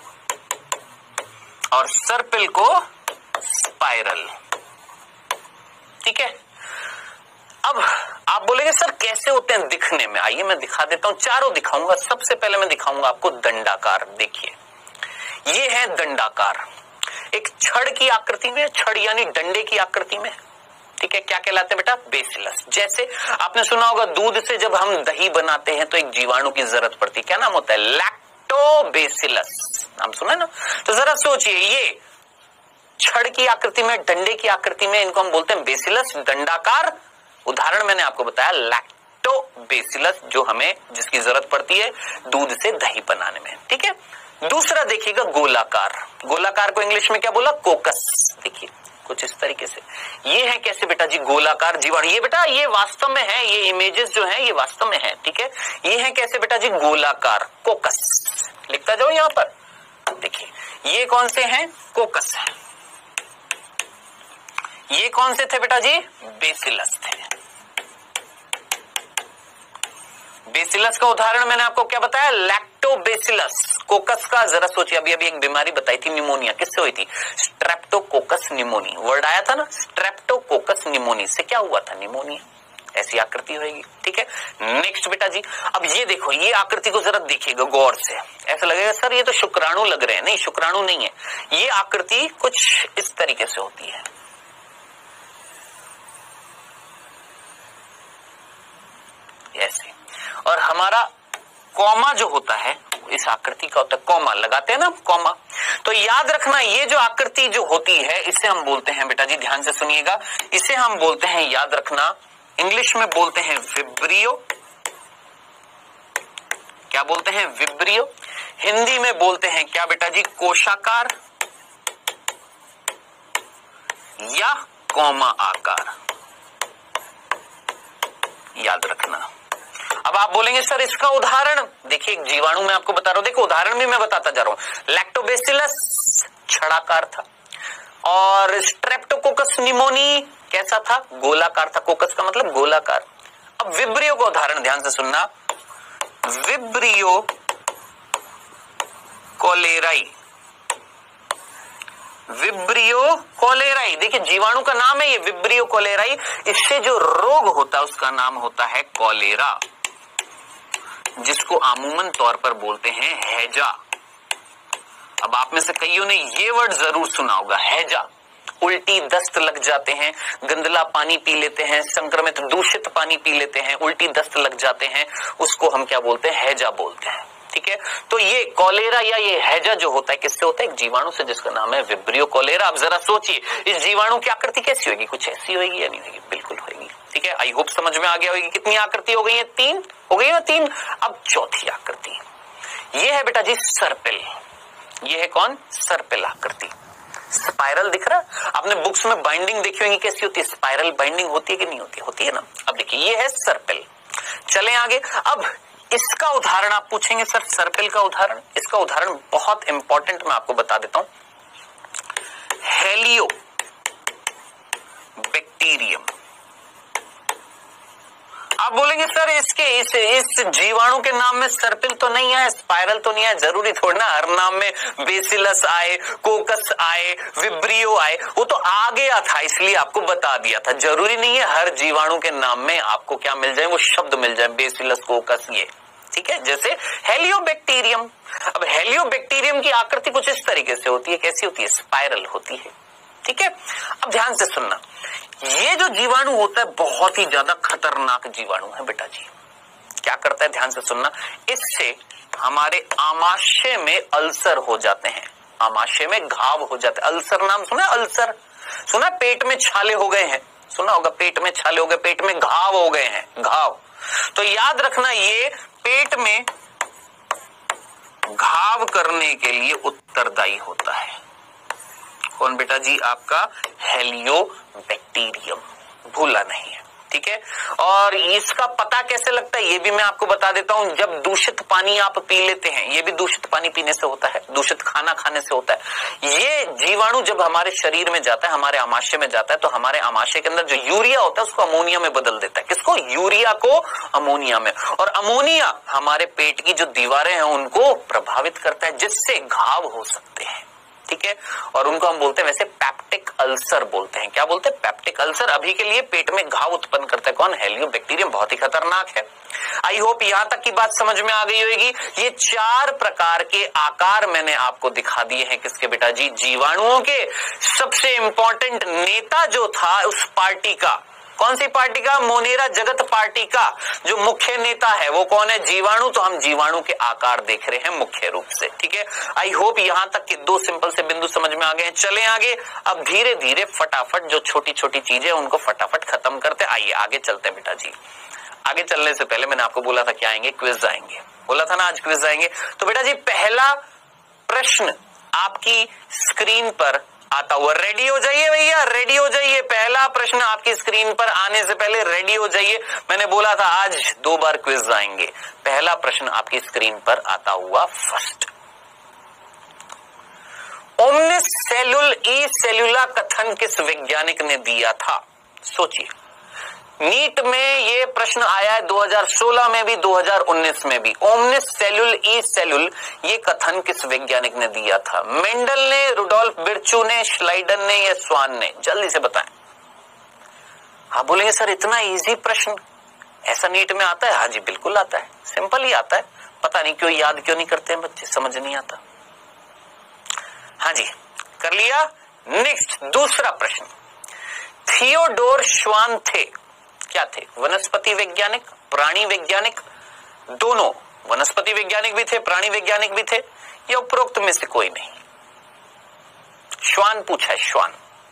और सर्पिल को स्पाइरल। ठीक है, अब आप बोलेंगे सर कैसे होते हैं दिखने में? आइए मैं दिखा देता हूं, चारों दिखाऊंगा। सबसे पहले मैं दिखाऊंगा आपको दंडाकार। देखिए ये है दंडाकार, एक छड़ की आकृति में, छड़ यानी डंडे की आकृति में। ठीक है, क्या कहलाते हैं बेटा? बेसिलस। जैसे आपने सुना होगा दूध से जब हम दही बनाते हैं तो एक जीवाणु की जरूरत पड़ती है, क्या नाम होता है? लैक्टोबेसिलस, नाम सुना है ना? तो जरा सोचिए, ये छड़ की आकृति में, डंडे की आकृति में, इनको हम बोलते हैं बेसिलस, दंडाकार। उदाहरण मैंने आपको बताया लैक्टोबेसिलस, जो हमें जिसकी जरूरत पड़ती है दूध से दही बनाने में। ठीक है, दूसरा देखिएगा गोलाकार। गोलाकार को इंग्लिश में क्या बोला? कोकस। देखिए कुछ इस तरीके से, ये है कैसे बेटा जी? गोलाकार जीवाणु। ये बेटा ये वास्तव में है, ये इमेजेस जो है ये वास्तव में है। ठीक है, ये है कैसे बेटा जी? गोलाकार, कोकस। लिखता जाओ यहां पर, देखिए ये कौन से हैं? कोकस है। ये कौन से थे बेटा जी? बेसिलस थे। बेसिलस का उदाहरण मैंने आपको क्या बताया? लैक्टोबेसिलस। कोकस का जरा सोचिए, अभी अभी एक बीमारी बताई थी, निमोनिया, किससे हुई थी? स्ट्रेप्टोकोकस निमोनी, वर्ड आया था ना, स्ट्रेप्टोकोकस निमोनी से क्या हुआ था? निमोनिया। ऐसी आकृति होगी। ठीक है, नेक्स्ट बेटा जी, अब ये देखो, ये आकृति को जरा देखिएगा गौर से। ऐसा लगेगा सर ये तो शुक्राणु लग रहे हैं, नहीं शुक्राणु नहीं है। ये आकृति कुछ इस तरीके से होती है, ऐसे। और हमारा कॉमा जो होता है इस आकृति का होता है, कॉमा लगाते हैं ना, कॉमा। तो याद रखना ये जो आकृति जो होती है इसे हम बोलते हैं बेटा जी, ध्यान से सुनिएगा, इसे हम बोलते हैं, याद रखना, इंग्लिश में बोलते हैं विब्रियो। क्या बोलते हैं? विब्रियो। हिंदी में बोलते हैं क्या बेटा जी? कोशाकार या कॉमा आकार, याद रखना। अब आप बोलेंगे सर इसका उदाहरण देखिए, एक जीवाणु में आपको बता रहा हूं, देखो उदाहरण भी मैं बताता जा रहा हूं। लैक्टोबेसिलस छड़ाकार था और स्ट्रेप्टोकोकस निमोनी कैसा था? गोलाकार था। कोकस का मतलब गोलाकार। अब विब्रियो का उदाहरण ध्यान से सुनना, विब्रियो कोलेराई, विब्रियो कोलेराई, देखिए जीवाणु का नाम है ये विब्रियो कोलेराई। इससे जो रोग होता है उसका नाम होता है कॉलेरा, जिसको अमूमन तौर पर बोलते हैं हैजा। अब आप में से कईयों ने ये वर्ड जरूर सुना होगा, हैजा। उल्टी दस्त लग जाते हैं, गंदला पानी पी लेते हैं, संक्रमित दूषित पानी पी लेते हैं, उल्टी दस्त लग जाते हैं, उसको हम क्या बोलते हैं? हैजा बोलते हैं। ठीक है, तो ये कॉलेरा या ये हैजा जो होता है किससे होता है? एक जीवाणु से जिसका नाम है विब्रियो कोलेरा। अब जरा सोचिए इस जीवाणु की आकृति कैसी होगी? कुछ ऐसी होगी या नहीं होगी? बिल्कुल होगी। ठीक है, आई होप समझ में आ गया होगी। कितनी आकृति हो गई है? तीन हो गई है, तीन। अब चौथी आकृति ये है बेटा जी सर्पिल। ये है कौन? सर्पिल आकृति। स्पाइरल दिख रहा है? आपने बुक्स में बाइंडिंग देखी होगी कैसी होती है? स्पाइरल बाइंडिंग होती है कि नहीं होती? होती है ना। अब देखिए ये है सर्पिल। चले आगे। अब इसका उदाहरण आप पूछेंगे सर सर्पिल का उदाहरण, इसका उदाहरण बहुत इंपॉर्टेंट मैं आपको बता देता हूं, हेलियो बैक्टीरियम। आप बोलेंगे सर इसके इस इस जीवाणु के नाम में सर्पिल तो नहीं है, स्पाइरल तो नहीं है। जरूरी थोड़ी ना हर नाम में बेसिलस आए, कोकस आए, विब्रियो आए, वो तो आ गया था इसलिए आपको बता दिया था। जरूरी नहीं है हर जीवाणु के नाम में आपको क्या मिल जाए? वो शब्द मिल जाए, बेसिलस, कोकस, ये। ठीक है, जैसे हेलियोबैक्टीरियम। अब हेलियोबैक्टीरियम की आकृति कुछ इस तरीके से होती है। कैसी होती है? स्पाइरल होती है। ठीक है, अब ध्यान से सुनना, ये जो जीवाणु होता है बहुत ही ज्यादा खतरनाक जीवाणु है बेटा जी। क्या करता है? ध्यान से सुनना, इससे हमारे आमाशय में अल्सर हो जाते हैं, आमाशय में घाव हो जाते हैं। अल्सर नाम सुना? अल्सर सुना? पेट में छाले हो गए हैं, सुना होगा, पेट में छाले हो गए, पेट में घाव हो गए हैं, घाव। तो याद रखना ये पेट में घाव करने के लिए उत्तरदायी होता है। कौन बेटा जी? आपका हेलियोबैक्टीरियम, भूला नहीं है। ठीक है, और इसका पता कैसे लगता है ये भी मैं आपको बता देता हूं। जब दूषित पानी आप पी लेते हैं, ये भी दूषित पानी पीने से होता है, दूषित खाना खाने से होता है। ये जीवाणु जब हमारे शरीर में जाता है, हमारे आमाशय में जाता है, तो हमारे आमाशय के अंदर जो यूरिया होता है उसको अमोनिया में बदल देता है। किसको? यूरिया को अमोनिया में। और अमोनिया हमारे पेट की जो दीवारें हैं उनको प्रभावित करता है, जिससे घाव हो सकते हैं। ठीक है, और उनको हम बोलते हैं वैसे पैप्टिक अल्सर बोलते हैं। क्या बोलते हैं? Peptic ulcer. अभी के लिए पेट में घाव उत्पन्न करता है कौन? हेलियोबैक्टीरियम, बहुत ही खतरनाक है। आई होप यहां तक की बात समझ में आ गई होगी। ये चार प्रकार के आकार मैंने आपको दिखा दिए हैं किसके बेटा जी? जीवाणुओं के। सबसे इंपॉर्टेंट नेता जो था उस पार्टी का, कौन सी पार्टी का? मोनेरा जगत पार्टी का जो मुख्य नेता है वो कौन है? जीवाणु। तो हम जीवाणु के आकार देख रहे हैं मुख्य रूप से। ठीक है, आई होप यहां तक के दो सिंपल से बिंदु समझ में आ गए। चले आगे। अब धीरे धीरे फटाफट जो छोटी छोटी चीजें उनको फटाफट खत्म करते। आइए आगे चलते हैं बेटा जी। आगे चलने से पहले मैंने आपको बोला था क्या आएंगे? क्विज आएंगे, बोला था ना आज क्विज आएंगे। तो बेटा जी पहला प्रश्न आपकी स्क्रीन पर आता हुआ, रेडी हो जाइए भैया, रेडी हो जाइए। पहला प्रश्न आपकी स्क्रीन पर आने से पहले रेडी हो जाइए। मैंने बोला था आज दो बार क्विज आएंगे। पहला प्रश्न आपकी स्क्रीन पर आता हुआ फर्स्ट, ओमनिस सेलुल ई सेलुला कथन किस वैज्ञानिक ने दिया था? सोचिए, नीट में ये प्रश्न आया है दो हज़ार सोलह में भी, दो हज़ार उन्नीस में भी। ओमनिस सेलुल ई सेलुल ये कथन किस वैज्ञानिक ने दिया था? मेंडल ने, रुडोल्फ विर्चू ने, श्लाइडन ने या स्वान ने? जल्दी से बताएं। आप बोलेंगे सर इतना इजी प्रश्न ऐसा नीट में आता है? हाँ जी बिल्कुल आता है, सिंपल ही आता है। पता नहीं क्यों याद क्यों नहीं करते हैं बच्चे, समझ नहीं आता। हाँ जी कर लिया। नेक्स्ट दूसरा प्रश्न, थियोडोर श्वान थे, क्या थे? वनस्पति वैज्ञानिक, प्राणी वैज्ञानिक, दोनों। वनस्पति वैज्ञानिक भी थे, प्राणी वैज्ञानिक भी थे, या उपरोक्त में से कोई नहीं? श्वान पूछा है, श्वान।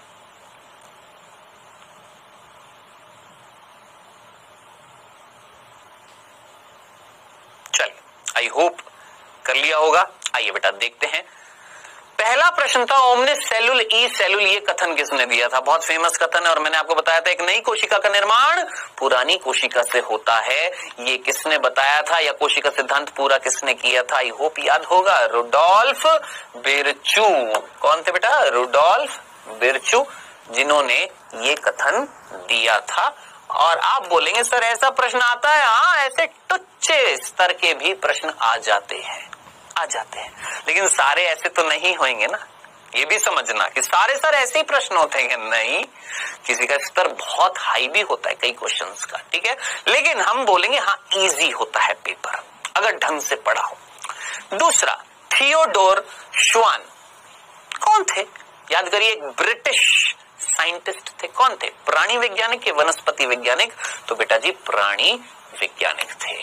चलिए आई होप कर लिया होगा। आइए बेटा देखते हैं। पहला प्रश्न था ओमनिस सेलुल ई सेलुल, ये कथन किसने दिया था? बहुत फेमस कथन है और मैंने आपको बताया था एक नई कोशिका का निर्माण पुरानी कोशिका से होता है। ये किसने बताया था या कोशिका सिद्धांत पूरा किसने किया था? आई होप याद होगा, रुडोल्फ विर्चू। कौन थे बेटा? रुडोल्फ बिरचू, जिन्होंने ये कथन दिया था। और आप बोलेंगे सर ऐसा प्रश्न आता है? हाँ, ऐसे टुच्चे स्तर के भी प्रश्न आ जाते हैं, आ जाते हैं, लेकिन सारे ऐसे तो नहीं होंगे ना। ये भी समझना कि सारे सर ऐसे ही प्रश्न होते हैं, नहीं, किसी का स्तर बहुत हाई भी होता है कई क्वेश्चंस का, ठीक है, लेकिन हम बोलेंगे हाँ इजी होता है पेपर अगर ढंग से पढ़ा हो। दूसरा, थियोडोर श्वान कौन थे? याद करिए, एक ब्रिटिश साइंटिस्ट थे। कौन थे? प्राणी वैज्ञानिक या वनस्पति वैज्ञानिक? तो बेटा जी प्राणी वैज्ञानिक थे।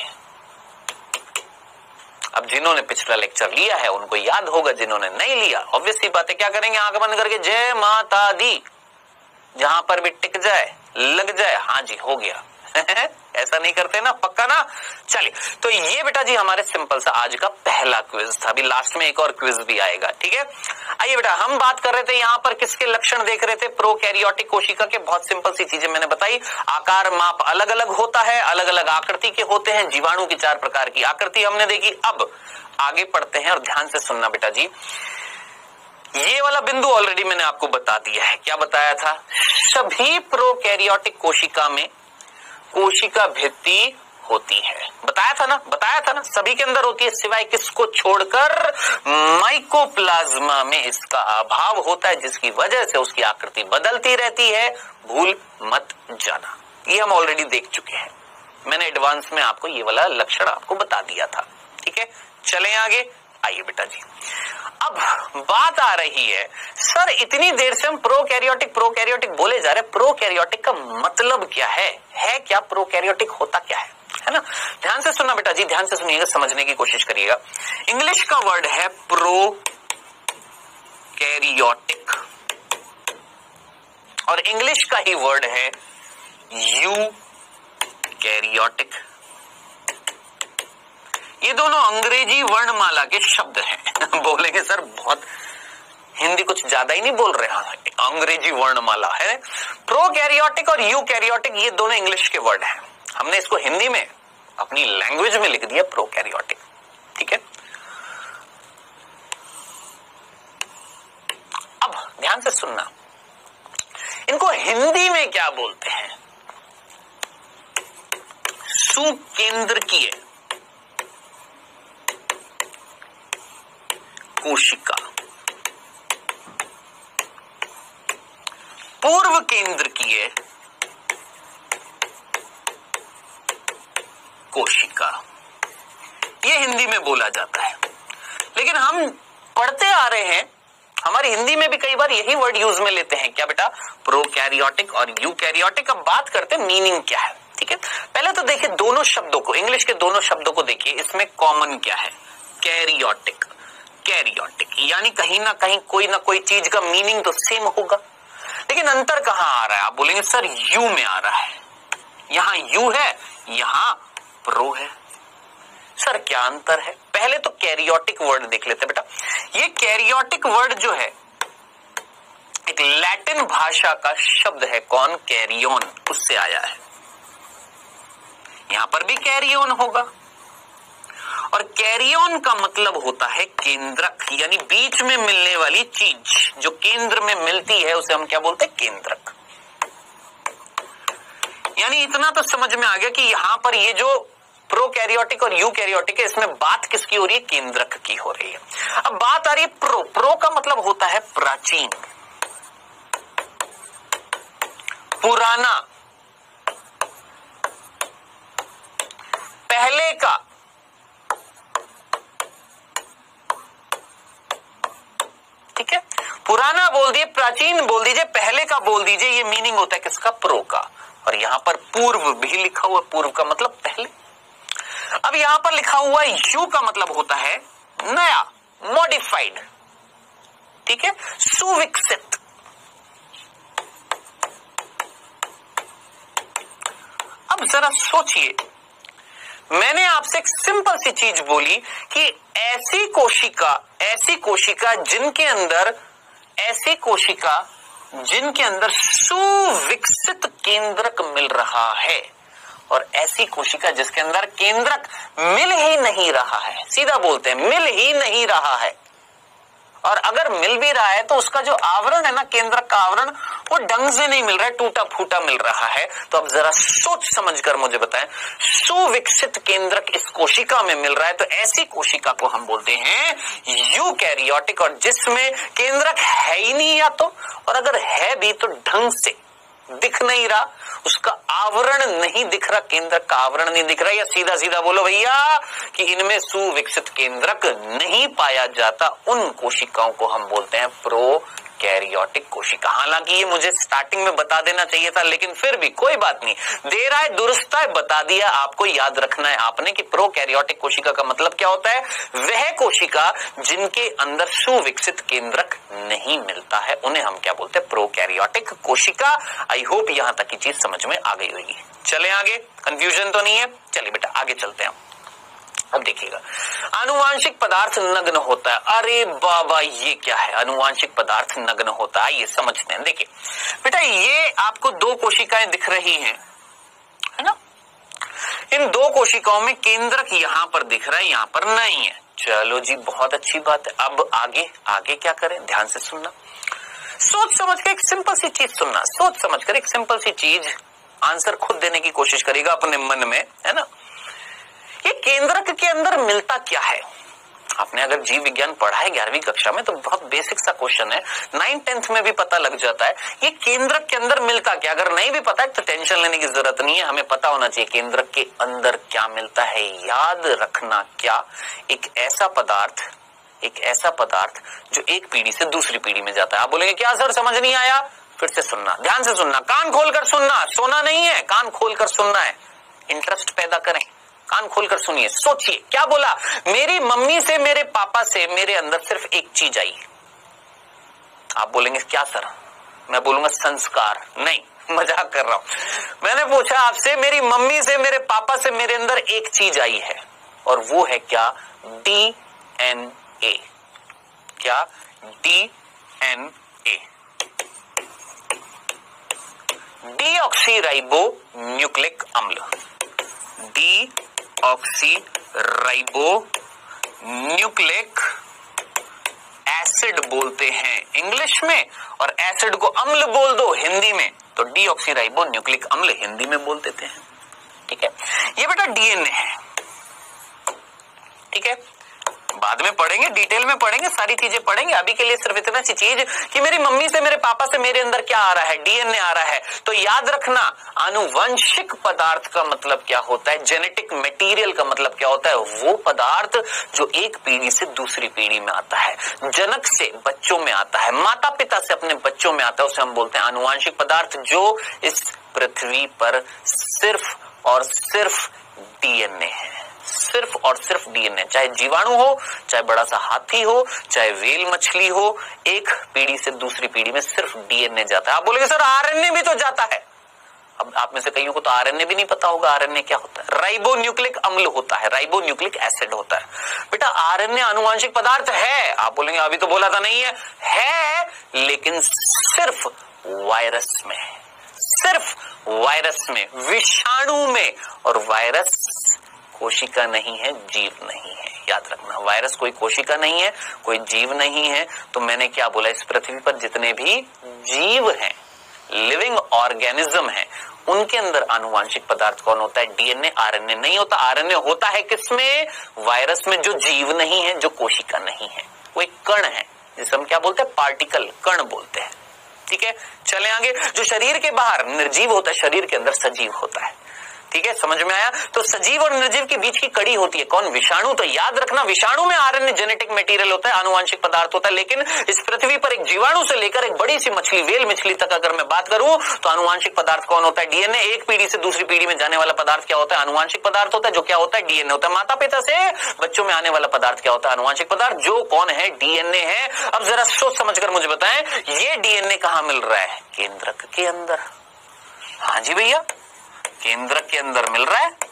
अब जिन्होंने पिछला लेक्चर लिया है उनको याद होगा, जिन्होंने नहीं लिया ऑब्वियस सी बात है क्या करेंगे, आंख बंद करके जय माता दी, जहां पर भी टिक जाए लग जाए, हाँ जी हो गया। ऐसा नहीं करते ना, पक्का ना। चलिए, तो ये बेटा जी हमारे सिंपल सा आज का पहला क्विज था। अभी लास्ट में एक और क्विज भी आएगा, ठीक है। आइए बेटा, हम बात कर रहे थे यहाँ पर किसके लक्षण देख रहे थे? प्रोकैरियोटिक कोशिका के। बहुत सिंपल सी चीजें मैंने बताई। आकार माप अलग अलग होता है, अलग अलग आकृति के होते हैं। जीवाणु की चार प्रकार की आकृति हमने देखी। अब आगे पढ़ते हैं और ध्यान से सुनना बेटा जी। ये वाला बिंदु ऑलरेडी मैंने आपको बता दिया है। क्या बताया था? सभी प्रोकैरियोटिक कोशिका में कोशिका भित्ति होती है। बताया था ना, बताया था ना, सभी के अंदर होती है, सिवाय किसको छोड़कर? माइकोप्लाज्मा में इसका अभाव होता है, जिसकी वजह से उसकी आकृति बदलती रहती है। भूल मत जाना, ये हम ऑलरेडी देख चुके हैं। मैंने एडवांस में आपको ये वाला लक्षण आपको बता दिया था, ठीक है। चलें आगे। आइए बेटा जी, अब बात आ रही है, सर इतनी देर से हम प्रोकैरियोटिक प्रोकैरियोटिक बोले जा रहे, प्रोकैरियोटिक का मतलब क्या है? है क्या प्रोकैरियोटिक? होता क्या है? है ना, ध्यान से सुनना बेटा जी, ध्यान से सुनिएगा, समझने की कोशिश करिएगा। इंग्लिश का वर्ड है प्रोकैरियोटिक और इंग्लिश का ही वर्ड है यूकैरियोटिक। ये दोनों अंग्रेजी वर्णमाला के शब्द हैं। बोलेंगे सर बहुत हिंदी कुछ ज्यादा ही नहीं बोल रहे हैं, अंग्रेजी वर्णमाला है। प्रोकैरियोटिक और यूकैरियोटिक ये दोनों इंग्लिश के वर्ड हैं। हमने इसको हिंदी में अपनी लैंग्वेज में लिख दिया प्रोकैरियोटिक, ठीक है। अब ध्यान से सुनना, इनको हिंदी में क्या बोलते हैं? सुकेंद्रकीय कोशिका, पूर्व केंद्रकीय कोशिका, ये हिंदी में बोला जाता है। लेकिन हम पढ़ते आ रहे हैं, हमारी हिंदी में भी कई बार यही वर्ड यूज में लेते हैं। क्या बेटा? प्रोकैरियोटिक और यूकैरियोटिक। अब बात करते हैं मीनिंग क्या है, ठीक है। पहले तो देखिए दोनों शब्दों को, इंग्लिश के दोनों शब्दों को देखिए, इसमें कॉमन क्या है? कैरियोटिक, कैरियोटिक, यानी कहीं ना कहीं कोई ना कोई चीज का मीनिंग तो सेम होगा, लेकिन अंतर कहां आ रहा है? आप बोलेंगे सर यू में आ रहा है, यहां यू है, यहां प्रो है। सर क्या अंतर है? पहले तो कैरियोटिक वर्ड देख लेते बेटा। ये कैरियोटिक वर्ड जो है एक लैटिन भाषा का शब्द है। कौन? कैरियोन, उससे आया है। यहां पर भी कैरियोन होगा और कैरियोन का मतलब होता है केंद्रक, यानी बीच में मिलने वाली चीज जो केंद्र में मिलती है उसे हम क्या बोलते हैं? केंद्रक। यानी इतना तो समझ में आ गया कि यहां पर ये जो प्रोकैरियोटिक और यूकैरियोटिक है, इसमें बात किसकी हो रही है? केंद्रक की हो रही है। अब बात आ रही है प्रो। प्रो का मतलब होता है प्राचीन, पुराना, पहले का। ठीक है, पुराना बोल दिए, प्राचीन बोल दीजिए, पहले का बोल दीजिए, ये मीनिंग होता है किसका? प्रो का। और यहां पर पूर्व भी लिखा हुआ, पूर्व का मतलब पहले। अब यहां पर लिखा हुआ यू का मतलब होता है नया, मॉडिफाइड, ठीक है, सुविकसित। अब जरा सोचिए, मैंने आपसे एक सिंपल सी चीज बोली कि ऐसी कोशिका, ऐसी कोशिका जिनके अंदर, ऐसी कोशिका जिनके अंदर सुविकसित केंद्रक मिल रहा है, और ऐसी कोशिका जिसके अंदर केंद्रक मिल ही नहीं रहा है, सीधा बोलते हैं मिल ही नहीं रहा है, और अगर मिल भी रहा है तो उसका जो आवरण है ना, केंद्रक का आवरण, वो ढंग से नहीं मिल रहा है, टूटा फूटा मिल रहा है। तो अब जरा सोच समझकर मुझे बताएं, सुविकसित केंद्रक इस कोशिका में मिल रहा है तो ऐसी कोशिका को हम बोलते हैं यूकैरियोटिक, और जिसमें केंद्रक है ही नहीं या तो, और अगर है भी तो ढंग से दिख नहीं रहा, उसका आवरण नहीं दिख रहा, केंद्रक का आवरण नहीं दिख रहा, या सीधा सीधा बोलो भैया कि इनमें सुविकसित केंद्रक नहीं पाया जाता, उन कोशिकाओं को हम बोलते हैं प्रोकैरियोटिक कोशिका। हालांकि ये मुझे स्टार्टिंग में बता देना चाहिए था, लेकिन फिर भी कोई बात नहीं, देर आए दुरुस्त आए, बता दिया। आपको याद रखना है आपने कि प्रोकैरियोटिक कोशिका का मतलब क्या होता है, वह कोशिका जिनके अंदर सुविकसित केंद्रक नहीं मिलता है, उन्हें हम क्या बोलते हैं, प्रोकैरियोटिक कोशिका। आई होप यहां तक की चीज समझ में आ गई होगी। चले आगे, कंफ्यूजन तो नहीं है? चलिए बेटा आगे चलते हैं। अब देखिएगा, आनुवांशिक पदार्थ नग्न होता है। अरे बाबा ये क्या है, आनुवांशिक पदार्थ नग्न होता है, ये समझते हैं। देखिए बेटा, ये आपको दो कोशिकाएं दिख रही हैं, है ना? इन दो कोशिकाओं में केंद्रक यहां पर दिख रहा है, यहां पर नहीं है। चलो जी, बहुत अच्छी बात है। अब आगे आगे क्या करें, ध्यान से सुनना, सोच समझ कर एक सिंपल सी चीज सुनना, सोच समझ कर एक सिंपल सी चीज, आंसर खुद देने की कोशिश करेगा अपने मन में, है ना? ये केंद्रक के अंदर मिलता क्या है? आपने अगर जीव विज्ञान पढ़ा है ग्यारहवीं कक्षा में तो बहुत बेसिक सा क्वेश्चन है, नाइन टेंथ में भी पता लग जाता है। ये केंद्रक के अंदर मिलता क्या? अगर नहीं भी पता है तो टेंशन लेने की जरूरत नहीं है, हमें पता होना चाहिए केंद्रक के अंदर क्या मिलता है। याद रखना क्या, एक ऐसा पदार्थ, एक ऐसा पदार्थ जो एक पीढ़ी से दूसरी पीढ़ी में जाता है। आप बोलेंगे क्या सर समझ नहीं आया? फिर से सुनना, ध्यान से सुनना, कान खोलकर सुनना, सोना नहीं है, कान खोलकर सुनना है, इंटरेस्ट पैदा करें, कान खोलकर सुनिए, सोचिए। क्या बोला? मेरी मम्मी से मेरे पापा से मेरे अंदर सिर्फ एक चीज आई। आप बोलेंगे क्या सर? मैं बोलूंगा संस्कार। नहीं, मजाक कर रहा हूं। मैंने पूछा आपसे, मेरी मम्मी से मेरे पापा से मेरे अंदर एक चीज आई है, और वो है क्या? D N A. क्या? D N A, deoxyribonucleic अम्ल। डी ऑक्सीराइबो न्यूक्लिक एसिड बोलते हैं इंग्लिश में, और एसिड को अम्ल बोल दो हिंदी में, तो डीऑक्सीराइबो न्यूक्लिक अम्ल हिंदी में बोल देते हैं। ठीक है, ये बेटा डीएनए है। ठीक है, बाद में पढ़ेंगे, डिटेल में पढ़ेंगे, सारी चीजें पढ़ेंगे। अभी के लिए सिर्फ इतना सी चीज कि मेरी मम्मी से मेरे पापा से मेरे अंदर क्या आ रहा है, डीएनए आ रहा है। तो याद रखना, आनुवंशिक पदार्थ का मतलब क्या होता है, जेनेटिक मटेरियल का मतलब क्या होता है, वो पदार्थ जो एक पीढ़ी से दूसरी पीढ़ी में आता है, जनक से बच्चों में आता है, माता पिता से अपने बच्चों में आता है, उसे हम बोलते हैं आनुवंशिक पदार्थ, जो इस पृथ्वी पर सिर्फ और सिर्फ डीएनए है, सिर्फ और सिर्फ डीएनए। चाहे जीवाणु हो, चाहे बड़ा सा हाथी हो, चाहे वेल मछली हो, एक पीढ़ी से दूसरी पीढ़ी में सिर्फ डीएनए जाता है। आप बोलेंगे सर आरएनए भी तो जाता है। अब आप में से कईयों को तो आरएनए भी नहीं पता होगा, आरएनए क्या होता है? राइबो न्यूक्लिक अम्ल होता है, राइबो न्यूक्लिक एसिड होता है। बेटा आरएनए आनुवंशिक पदार्थ है। आप बोलेंगे अभी तो बोला था नहीं है, है लेकिन सिर्फ वायरस में, सिर्फ वायरस में, विषाणु में, और वायरस कोशिका नहीं है, जीव नहीं है। याद रखना, वायरस कोई कोशिका नहीं है, कोई जीव नहीं है। तो मैंने क्या बोला, इस पृथ्वी पर जितने भी जीव हैं, लिविंग ऑर्गेनिज्म हैं, उनके अंदर आनुवंशिक पदार्थ कौन होता है? डीएनए, आरएनए नहीं होता। आरएनए होता है किसमें? वायरस में, जो जीव नहीं है, जो कोशिका नहीं है, वो एक कण है, जिसे हम क्या बोलते हैं? पार्टिकल, कण बोलते हैं। ठीक है, चले आगे। जो शरीर के बाहर निर्जीव होता है, शरीर के अंदर सजीव होता है। ठीक है, समझ में आया? तो सजीव और निर्जीव के बीच की कड़ी होती है कौन? विषाणु। तो याद रखना, विषाणु में आरएनए जेनेटिक मटेरियल होता है, आनुवंशिक पदार्थ होता है, लेकिन इस पृथ्वी पर एक जीवाणु से लेकर एक बड़ी सी मछली, वेल मछली तक अगर मैं बात करूं तो आनुवंशिक पदार्थ कौन होता है? डीएनए। एक पीढ़ी से दूसरी पीढ़ी में जाने वाला पदार्थ क्या होता है? आनुवंशिक पदार्थ होता है। जो क्या होता है? डीएनए होता है। माता पिता से बच्चों में आने वाला पदार्थ क्या होता है? आनुवंशिक पदार्थ, जो कौन है? डीएनए है। अब जरा सोच समझकर मुझे बताएं, ये डीएनए कहां मिल रहा है? केंद्रक के अंदर। हाँ जी भैया, केंद्रक के अंदर मिल रहा है।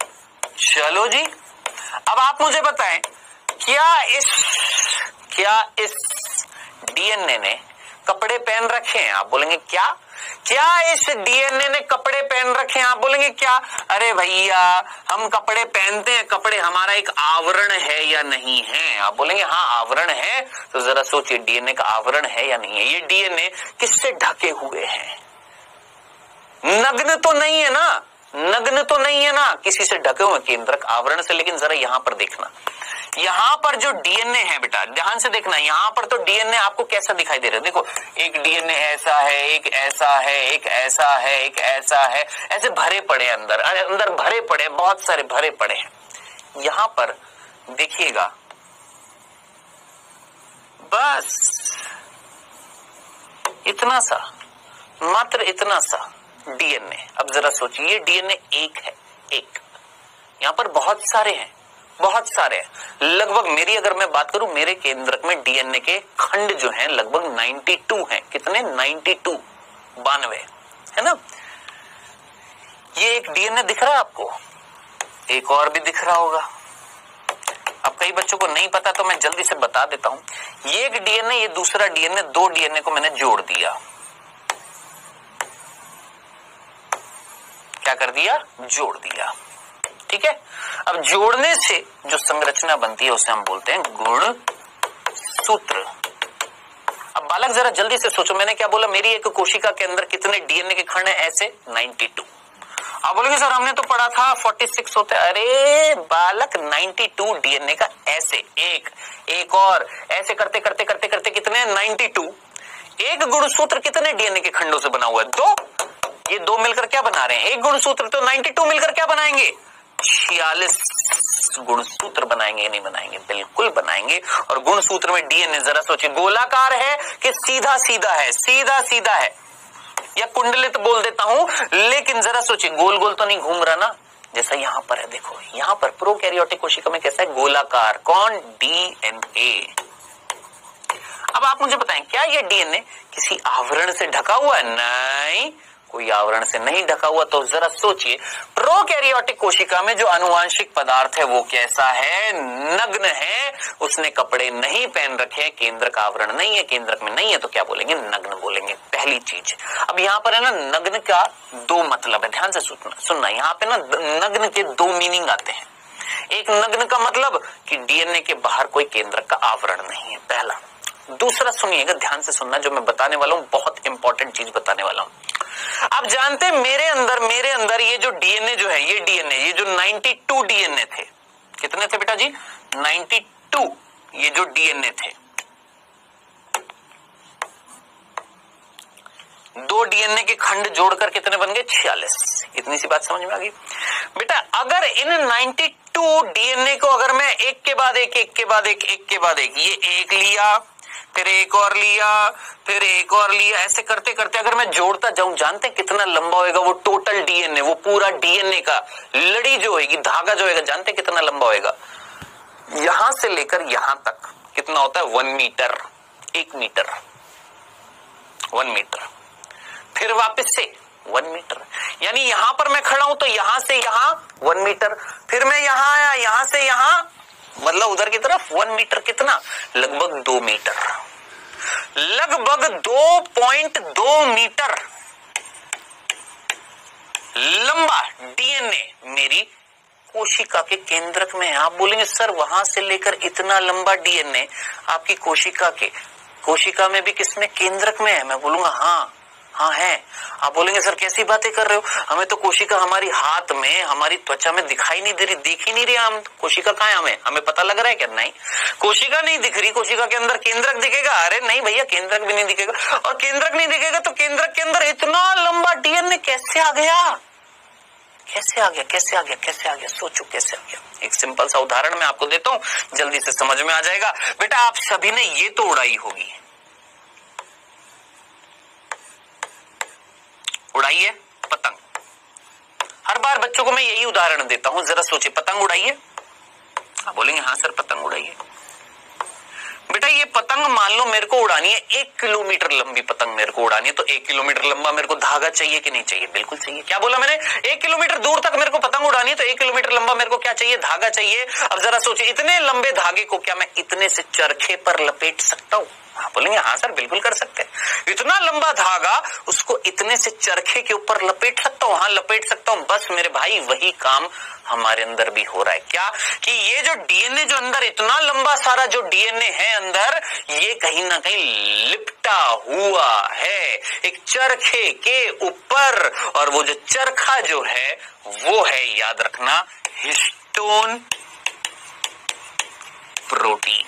चलो जी, अब आप मुझे बताएं, क्या इस क्या इस डीएनए ने कपड़े पहन रखे हैं? आप बोलेंगे क्या? क्या इस डीएनए ने कपड़े पहन रखे हैं? आप बोलेंगे क्या? अरे भैया हम कपड़े पहनते हैं, कपड़े हमारा एक आवरण है या नहीं है? आप बोलेंगे हाँ आवरण है। तो जरा सोचिए डीएनए का आवरण है या नहीं है? ये डीएनए किससे ढके हुए हैं? नग्न तो नहीं है ना, नग्न तो नहीं है ना, किसी से ढके हुए केंद्रक आवरण से। लेकिन जरा यहां पर देखना, यहां पर जो डीएनए है बेटा ध्यान से देखना, यहां पर तो डीएनए आपको कैसा दिखाई दे रहा है? देखो एक डीएनए ऐसा है, एक ऐसा है, एक ऐसा है, एक ऐसा है, ऐसे भरे पड़े अंदर, अरे अंदर भरे पड़े, बहुत सारे भरे पड़े हैं। यहां पर देखिएगा बस इतना सा, मात्र इतना सा डीएनए। अब जरा सोचिए ये डीएनए एक है, एक, यहां पर बहुत सारे हैं, बहुत सारे हैं। लगभग मेरी अगर मैं बात करूं मेरे केंद्रक में डीएनए के खंड जो हैं लगभग बानवे हैं। कितने? बानवे, बानवे है ना। ये एक डीएनए दिख रहा है आपको, एक और भी दिख रहा होगा। अब कई बच्चों को नहीं पता तो मैं जल्दी से बता देता हूं। ये एक डीएनए, ये दूसरा डीएनए, दो डीएनए को मैंने जोड़ दिया। क्या कर दिया? जोड़ दिया। ठीक है। अब जोड़ने से जो संरचना बनती है उसे हम बोलते हैं गुण सूत्र। अब बालक जरा जल्दी से सोचो, मैंने क्या बोला? मेरी एक कोशिका के अंदर कितने डीएनए के खंड हैं? ऐसे बानवे। आप बोलोगे सर हमने तो पढ़ा था छियालीस होते। अरे बालक बानवे डीएनए का ऐसे एक, एक और ऐसे करते करते करते करते कितने? बानवे। एक गुणसूत्र कितने डीएनए के खंडों से बना हुआ है? दो। ये दो मिलकर क्या बना रहे हैं? एक गुणसूत्र। तो बानवे मिलकर क्या बनाएंगे? छियालीस गुणसूत्र बनाएंगे। नहीं बनाएंगे? बिल्कुल बनाएंगे। और गुणसूत्र में डीएनए जरा सोचिए गोलाकार है कि सीधा सीधा है? सीधा सीधा है, या कुंडलित बोल देता हूं, लेकिन जरा सोचिए गोल गोल तो नहीं घूम रहा ना, जैसा यहां पर है। देखो यहां पर प्रोकैरियोटिक कोशिका में कैसा है? गोलाकार। कौन? डीएनए। अब आप मुझे बताएं क्या ये डीएनए किसी आवरण से ढका हुआ है? नहीं, कोई आवरण से नहीं ढका हुआ। तो जरा सोचिए प्रोकैरियोटिक कोशिका में जो आनुवांशिक पदार्थ है वो कैसा है? नग्न है, उसने कपड़े नहीं पहन रखे हैं, केंद्रक आवरण नहीं है, केंद्रक में नहीं है, तो क्या बोलेंगे? नग्न बोलेंगे। पहली चीज। अब यहाँ पर है ना नग्न का दो मतलब है, ध्यान से सुनना सुनना यहाँ पे ना नग्न के दो मीनिंग आते हैं। एक नग्न का मतलब कि डीएनए के बाहर कोई केंद्रक का आवरण नहीं है, पहला। दूसरा सुनिएगा ध्यान से सुनना, जो मैं बताने वाला हूं बहुत इंपॉर्टेंट चीज बताने वाला हूं। आप जानते हैं मेरे अंदर मेरे अंदर ये जो डीएनए जो है, ये डीएनए, ये जो बानवे डीएनए थे, कितने थे बेटा जी? बानवे। ये जो डीएनए थे, दो डीएनए के खंड जोड़कर कितने बन गए? छियालीस। इतनी सी बात समझ में आ गई बेटा। अगर इन बानवे डीएनए को अगर मैं एक के बाद एक, एक के बाद एक, एक के बाद एक, ये एक लिया, फिर एक और लिया, फिर एक और लिया, ऐसे करते करते अगर मैं जोड़ता जाऊं, जानते कितना लंबा होएगा वो टोटल डीएनए? वो पूरा डीएनए का लड़ी जो होगी, धागा जो होगा, जानते कितना लंबा होएगा? यहां से लेकर यहां तक कितना होता है? One metre. एक मीटर, वन मीटर, फिर वापस से वन मीटर। यानी यहां पर मैं खड़ा हूं तो यहां से यहां वन मीटर, फिर मैं यहां आया, यहां से यहां मतलब उधर की तरफ वन मीटर। कितना? लगभग दो मीटर, लगभग दो पॉइंट दो मीटर लंबा डीएनए मेरी कोशिका के केंद्रक में है। आप बोलेंगे सर वहां से लेकर इतना लंबा डीएनए आपकी कोशिका के कोशिका में भी किसमें? केंद्रक में है। मैं बोलूंगा हाँ हाँ है। आप बोलेंगे सर कैसी बातें कर रहे हो? हमें तो कोशिका हमारी हाथ में, हमारी त्वचा में दिखाई नहीं दे रही, देख ही नहीं रही हम। कोशिका कहाँ है? हमें हमें पता लग रहा है क्या? नहीं, कोशिका नहीं दिख रही। कोशिका के अंदर केंद्रक दिखेगा? अरे नहीं भैया, केंद्रक भी नहीं दिखेगा। और केंद्रक नहीं दिखेगा तो केंद्रक के अंदर इतना लंबा डीएनए कैसे आ गया? कैसे आ गया? कैसे आ गया? कैसे आ गया? सोचो कैसे आ गया। एक सिंपल सा उदाहरण मैं आपको देता हूं, जल्दी से समझ में आ जाएगा। बेटा आप सभी ने ये तो उड़ाई होगी, उड़ाई है पतंग। हर बार बच्चों को मैं यही उदाहरण देता हूं, जरा सोचिए पतंग उड़ाइए। आप बोलेंगे हाँ सर पतंग उड़ाइए। बेटा ये पतंग मान लो मेरे को उड़ानी है, एक किलोमीटर लंबी पतंग मेरे को उड़ानी है, तो एक किलोमीटर लंबा मेरे को धागा चाहिए कि नहीं चाहिए? बिल्कुल चाहिए। क्या बोला मैंने? एक किलोमीटर दूर तक मेरे को पतंग उड़ानी है तो एक किलोमीटर लंबा मेरे को क्या चाहिए? धागा चाहिए। अब जरा सोचिए इतने लंबे धागे को क्या मैं इतने से चरखे पर लपेट सकता हूं? आप बोले बोलेंगे हाँ सर बिल्कुल कर सकते हैं। इतना लंबा धागा उसको इतने से चरखे के ऊपर लपेट सकता हूँ? हाँ लपेट सकता हूँ। बस मेरे भाई वही काम हमारे अंदर भी हो रहा है। क्या कि ये जो डीएनए जो अंदर इतना लंबा सारा जो डीएनए है अंदर, ये कहीं ना कहीं लिपटा हुआ है एक चरखे के ऊपर, और वो जो चरखा जो है वो है, याद रखना, हिस्टोन प्रोटीन।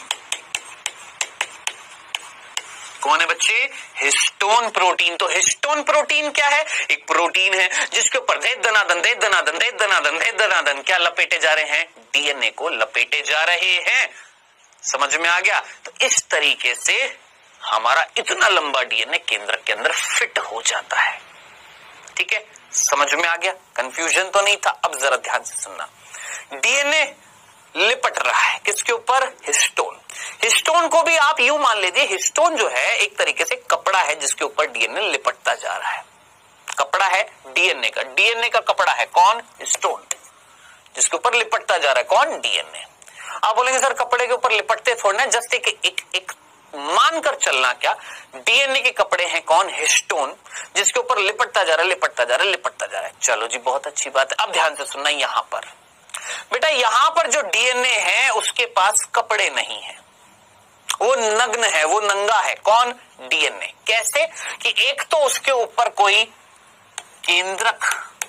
कौन है बच्चे? Histone protein. तो हिस्टोन प्रोटीन क्या है? एक प्रोटीन है जिसके ऊपर दे दनादन दे दनादन दे दनादन दे दनादन क्या लपेटे जा रहे हैं? डीएनए को लपेटे जा रहे हैं। समझ में आ गया? तो इस तरीके से हमारा इतना लंबा डीएनए केंद्र के अंदर फिट हो जाता है। ठीक है, समझ में आ गया? कंफ्यूजन तो नहीं था? अब जरा ध्यान से सुनना। डीएनए लिपट रहा है किसके ऊपर? हिस्टोन। हिस्टोन को भी आप यूं मान लीजिए, हिस्टोन जो है एक तरीके से कपड़ा है जिसके ऊपर डीएनए लिपटता जा रहा है। कपड़ा है डीएनए का, डीएनए का कपड़ा है कौन? हिस्टोन, जिसके ऊपर लिपटता जा रहा है कौन? डीएनए। आप बोलेंगे सर कपड़े के ऊपर लिपटते थोड़ा ना, जस्ट एक एक, एक मानकर चलना, क्या डीएनए के कपड़े हैं कौन? हिस्टोन, जिसके ऊपर लिपटता जा रहा है लिपटता जा रहा है लिपटता जा रहा है। चलो जी बहुत अच्छी बात है। अब ध्यान से सुनना, यहां पर बेटा यहां पर जो डीएनए है उसके पास कपड़े नहीं है, वो नग्न है, वो नंगा है। कौन? डीएनए। कैसे? कि एक तो उसके ऊपर कोई केंद्रक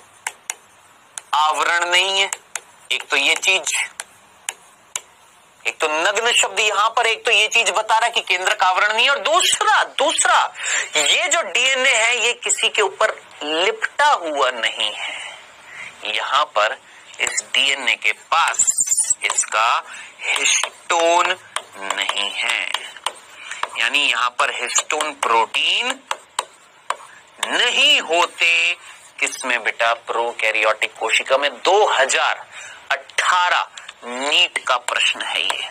आवरण नहीं है, एक तो ये चीज, एक तो नग्न शब्द यहां पर, एक तो ये चीज बता रहा है कि केंद्रक आवरण नहीं है, और दूसरा दूसरा ये जो डीएनए है ये किसी के ऊपर लिपटा हुआ नहीं है। यहां पर इस डीएनए के पास इसका हिस्टोन नहीं है, यानी यहां पर हिस्टोन प्रोटीन नहीं होते। किसमें बेटा? प्रोकैरियोटिक कोशिका में। दो हज़ार अठारह नीट का प्रश्न है ये,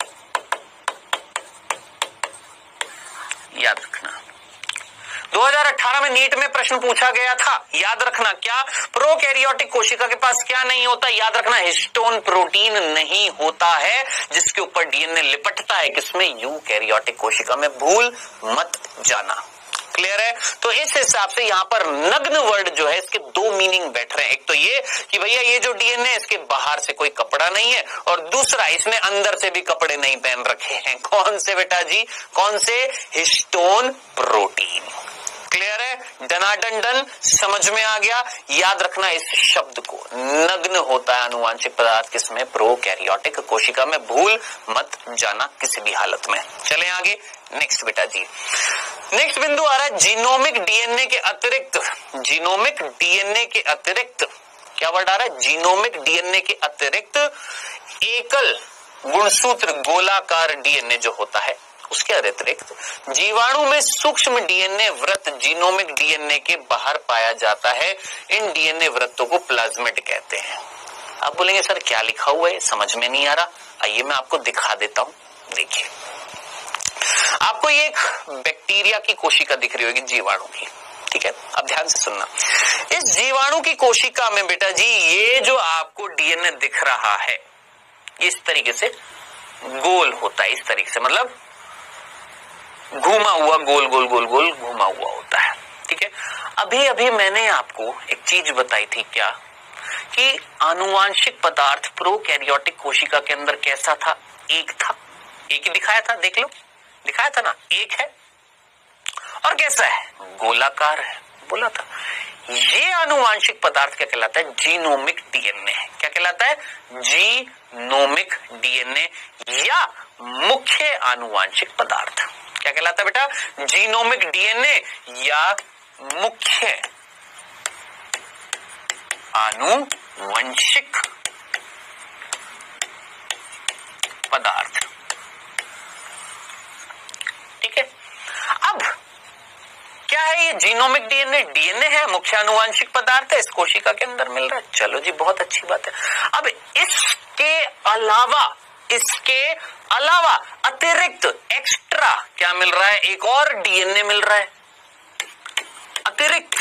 याद रखना। दो हज़ार अठारह में नीट में प्रश्न पूछा गया था, याद रखना। क्या? प्रोकैरियोटिक कोशिका के पास क्या नहीं होता? याद रखना, हिस्टोन प्रोटीन नहीं होता है जिसके ऊपर डीएनए लिपटता है। किसमें? यूकैरियोटिक कोशिका में। भूल मत जाना। क्लियर है? तो इस हिसाब से यहां पर नग्न वर्ड जो है इसके दो मीनिंग बैठ रहे हैं। एक तो ये कि भैया ये जो डीएनए इसके बाहर से कोई कपड़ा नहीं है, और दूसरा इसने अंदर से भी कपड़े नहीं पहन रखे हैं। कौन से बेटा जी? कौन से? Histone protein. क्लियर है? डनाडन डन, समझ में आ गया? याद रखना इस शब्द को, नग्न होता है अनुवांशिक पदार्थ किसमें? प्रोकैरियोटिक कोशिका में। भूल मत जाना किसी भी हालत में। चलें आगे। नेक्स्ट बेटा जी, नेक्स्ट बिंदु आ रहा है जीनोमिक डीएनए के अतिरिक्त। जीनोमिक डीएनए के अतिरिक्त क्या वर्ड आ रहा है? जीनोमिक डीएनए के अतिरिक्त एकल गुणसूत्र गोलाकार डीएनए जो होता है उसके अतिरिक्त जीवाणु में सूक्ष्म डीएनए वृत्त जीनोमिक डीएनए के बाहर पाया जाता है। इन डीएनए वृत्तों को प्लाज्मिड कहते हैं। आप बोलेंगे सर क्या लिखा हुआ है, समझ में नहीं आ रहा। आइए मैं आपको दिखा देता हूं। देखिए, आपको ये एक बैक्टीरिया की कोशिका दिख रही होगी, जीवाणु की। ठीक है, अब ध्यान से सुनना। इस जीवाणु की कोशिका में बेटा जी ये जो आपको डीएनए दिख रहा है इस तरीके से गोल होता है, इस तरीके से, मतलब घूमा हुआ, गोल गोल गोल गोल घूमा हुआ होता है। ठीक है, अभी अभी मैंने आपको एक चीज बताई थी, क्या कि आनुवांशिक पदार्थ प्रोकैरियोटिक कोशिका के अंदर कैसा था? एक था, एक ही दिखाया था, देख लो, दिखाया था ना, एक है। और कैसा है? गोलाकार है, बोला था। ये आनुवांशिक पदार्थ क्या कहलाता है? Genomic DNA. क्या कहलाता है? जीनोमिक डीएनए या मुख्य आनुवांशिक पदार्थ। क्या कहलाता है बेटा? जीनोमिक डीएनए या मुख्य आनुवंशिक पदार्थ। ठीक है, अब क्या है ये जीनोमिक डीएनए? डीएनए है, मुख्य आनुवांशिक पदार्थ है, इस कोशिका के अंदर मिल रहा है। चलो जी बहुत अच्छी बात है। अब इसके अलावा इसके अलावा अतिरिक्त एक्स्ट्रा क्या मिल रहा है? एक और डीएनए मिल रहा है, अतिरिक्त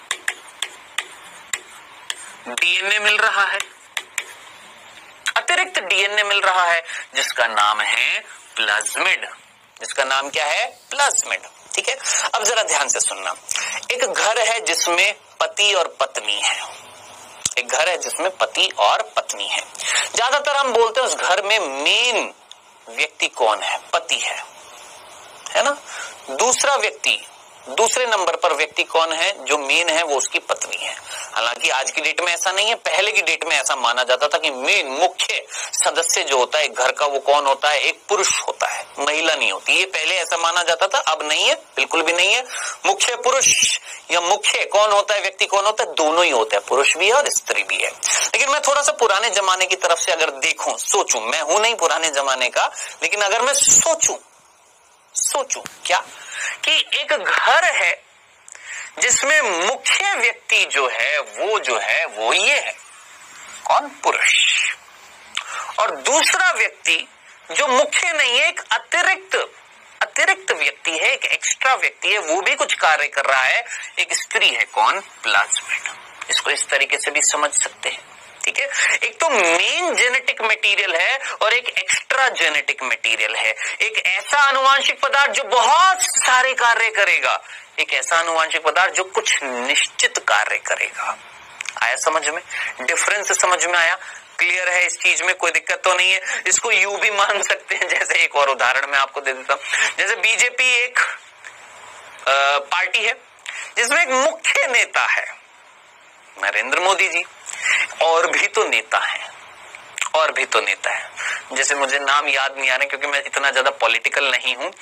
डीएनए मिल रहा है, अतिरिक्त डीएनए मिल रहा है जिसका नाम है प्लाज्मिड। जिसका नाम क्या है? प्लाज्मिड। ठीक है, अब जरा ध्यान से सुनना। एक घर है जिसमें पति और पत्नी है, एक घर है जिसमें पति और पत्नी है। ज्यादातर हम बोलते हैं उस घर में मेन व्यक्ति कौन है, पति है, है ना। दूसरा व्यक्ति, दूसरे नंबर पर व्यक्ति कौन है, जो मेन है वो उसकी पत्नी है। हालांकि आज की डेट में ऐसा नहीं है, पहले की डेट में ऐसा माना जाता था कि मेन मुख्य सदस्य जो होता है एक घर का वो कौन होता है, एक पुरुष होता है, महिला नहीं होती। ये पहले ऐसा माना जाता था, अब नहीं है, बिल्कुल भी नहीं है। मुख्य पुरुष या मुख्य कौन होता है, व्यक्ति कौन होता है, दोनों ही होते हैं, पुरुष भी है और स्त्री भी है। लेकिन मैं थोड़ा सा पुराने जमाने की तरफ से अगर देखूं, सोचूं, मैं हूं नहीं पुराने जमाने का, लेकिन अगर मैं सोचूं सोचूं क्या कि एक घर है जिसमें मुख्य व्यक्ति जो है वो जो है वो ये है, कौन, पुरुष, और दूसरा व्यक्ति जो मुख्य नहीं है, एक अतिरिक्त अतिरिक्त व्यक्ति है, एक एक्स्ट्रा व्यक्ति है, वो भी कुछ कार्य कर रहा है, एक स्त्री है, कौन, प्लाज्मिड। इसको इस तरीके से भी समझ सकते हैं। ठीक है, एक तो मेन जेनेटिक मटेरियल है और एक एक्स्ट्रा जेनेटिक मटेरियल है। एक ऐसा आनुवांशिक पदार्थ जो बहुत सारे कार्य करेगा, एक ऐसा आनुवांशिक पदार्थ जो कुछ निश्चित कार्य करेगा। आया समझ में, डिफरेंस समझ में आया, क्लियर है इस चीज में, कोई दिक्कत तो नहीं है। इसको यू भी मान सकते हैं, जैसे एक और उदाहरण मैं आपको दे देता हूं। जैसे बीजेपी एक आ, पार्टी है जिसमें एक मुख्य नेता है नरेंद्र मोदी जी, और भी तो नेता है, और भी तो नेता है, जैसे मुझे नाम याद नहीं आ रहे क्योंकि मैं इतना ज्यादा पॉलिटिकल नहीं हूं।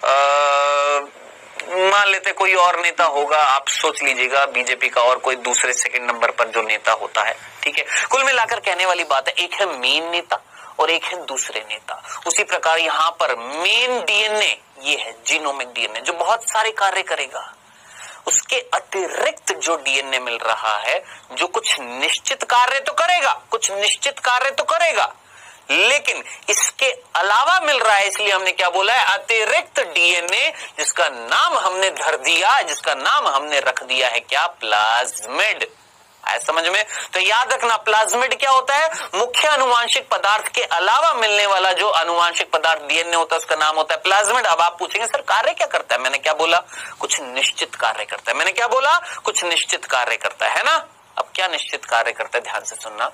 मान लेते कोई और नेता होगा, आप सोच लीजिएगा बीजेपी का और कोई दूसरे सेकंड नंबर पर जो नेता होता है। ठीक है, कुल मिलाकर कहने वाली बात है, एक है मेन नेता और एक है दूसरे नेता। उसी प्रकार यहाँ पर मेन डीएनए ये है जीनोमिक डीएनए जो बहुत सारे कार्य करेगा, उसके अतिरिक्त जो डीएनए मिल रहा है जो कुछ निश्चित कार्य तो करेगा, कुछ निश्चित कार्य तो करेगा, लेकिन इसके अलावा मिल रहा है, इसलिए हमने क्या बोला है, अतिरिक्त डीएनए, जिसका नाम हमने धर दिया, जिसका नाम हमने रख दिया है क्या, प्लाज्मिड। आया समझ में। तो याद रखना प्लाज्मिड क्या होता है, मुख्य अनुवांशिक पदार्थ के अलावा मिलने वाला जो अनुवांशिक पदार्थ डीएनए होता है उसका नाम होता है प्लाज्मिड। अब आप पूछेंगे सर कार्य क्या करता है, मैंने क्या बोला, कुछ निश्चित कार्य करता है। मैंने क्या बोला, कुछ निश्चित कार्य करता है ना। अब क्या निश्चित कार्य करता है, ध्यान से सुनना।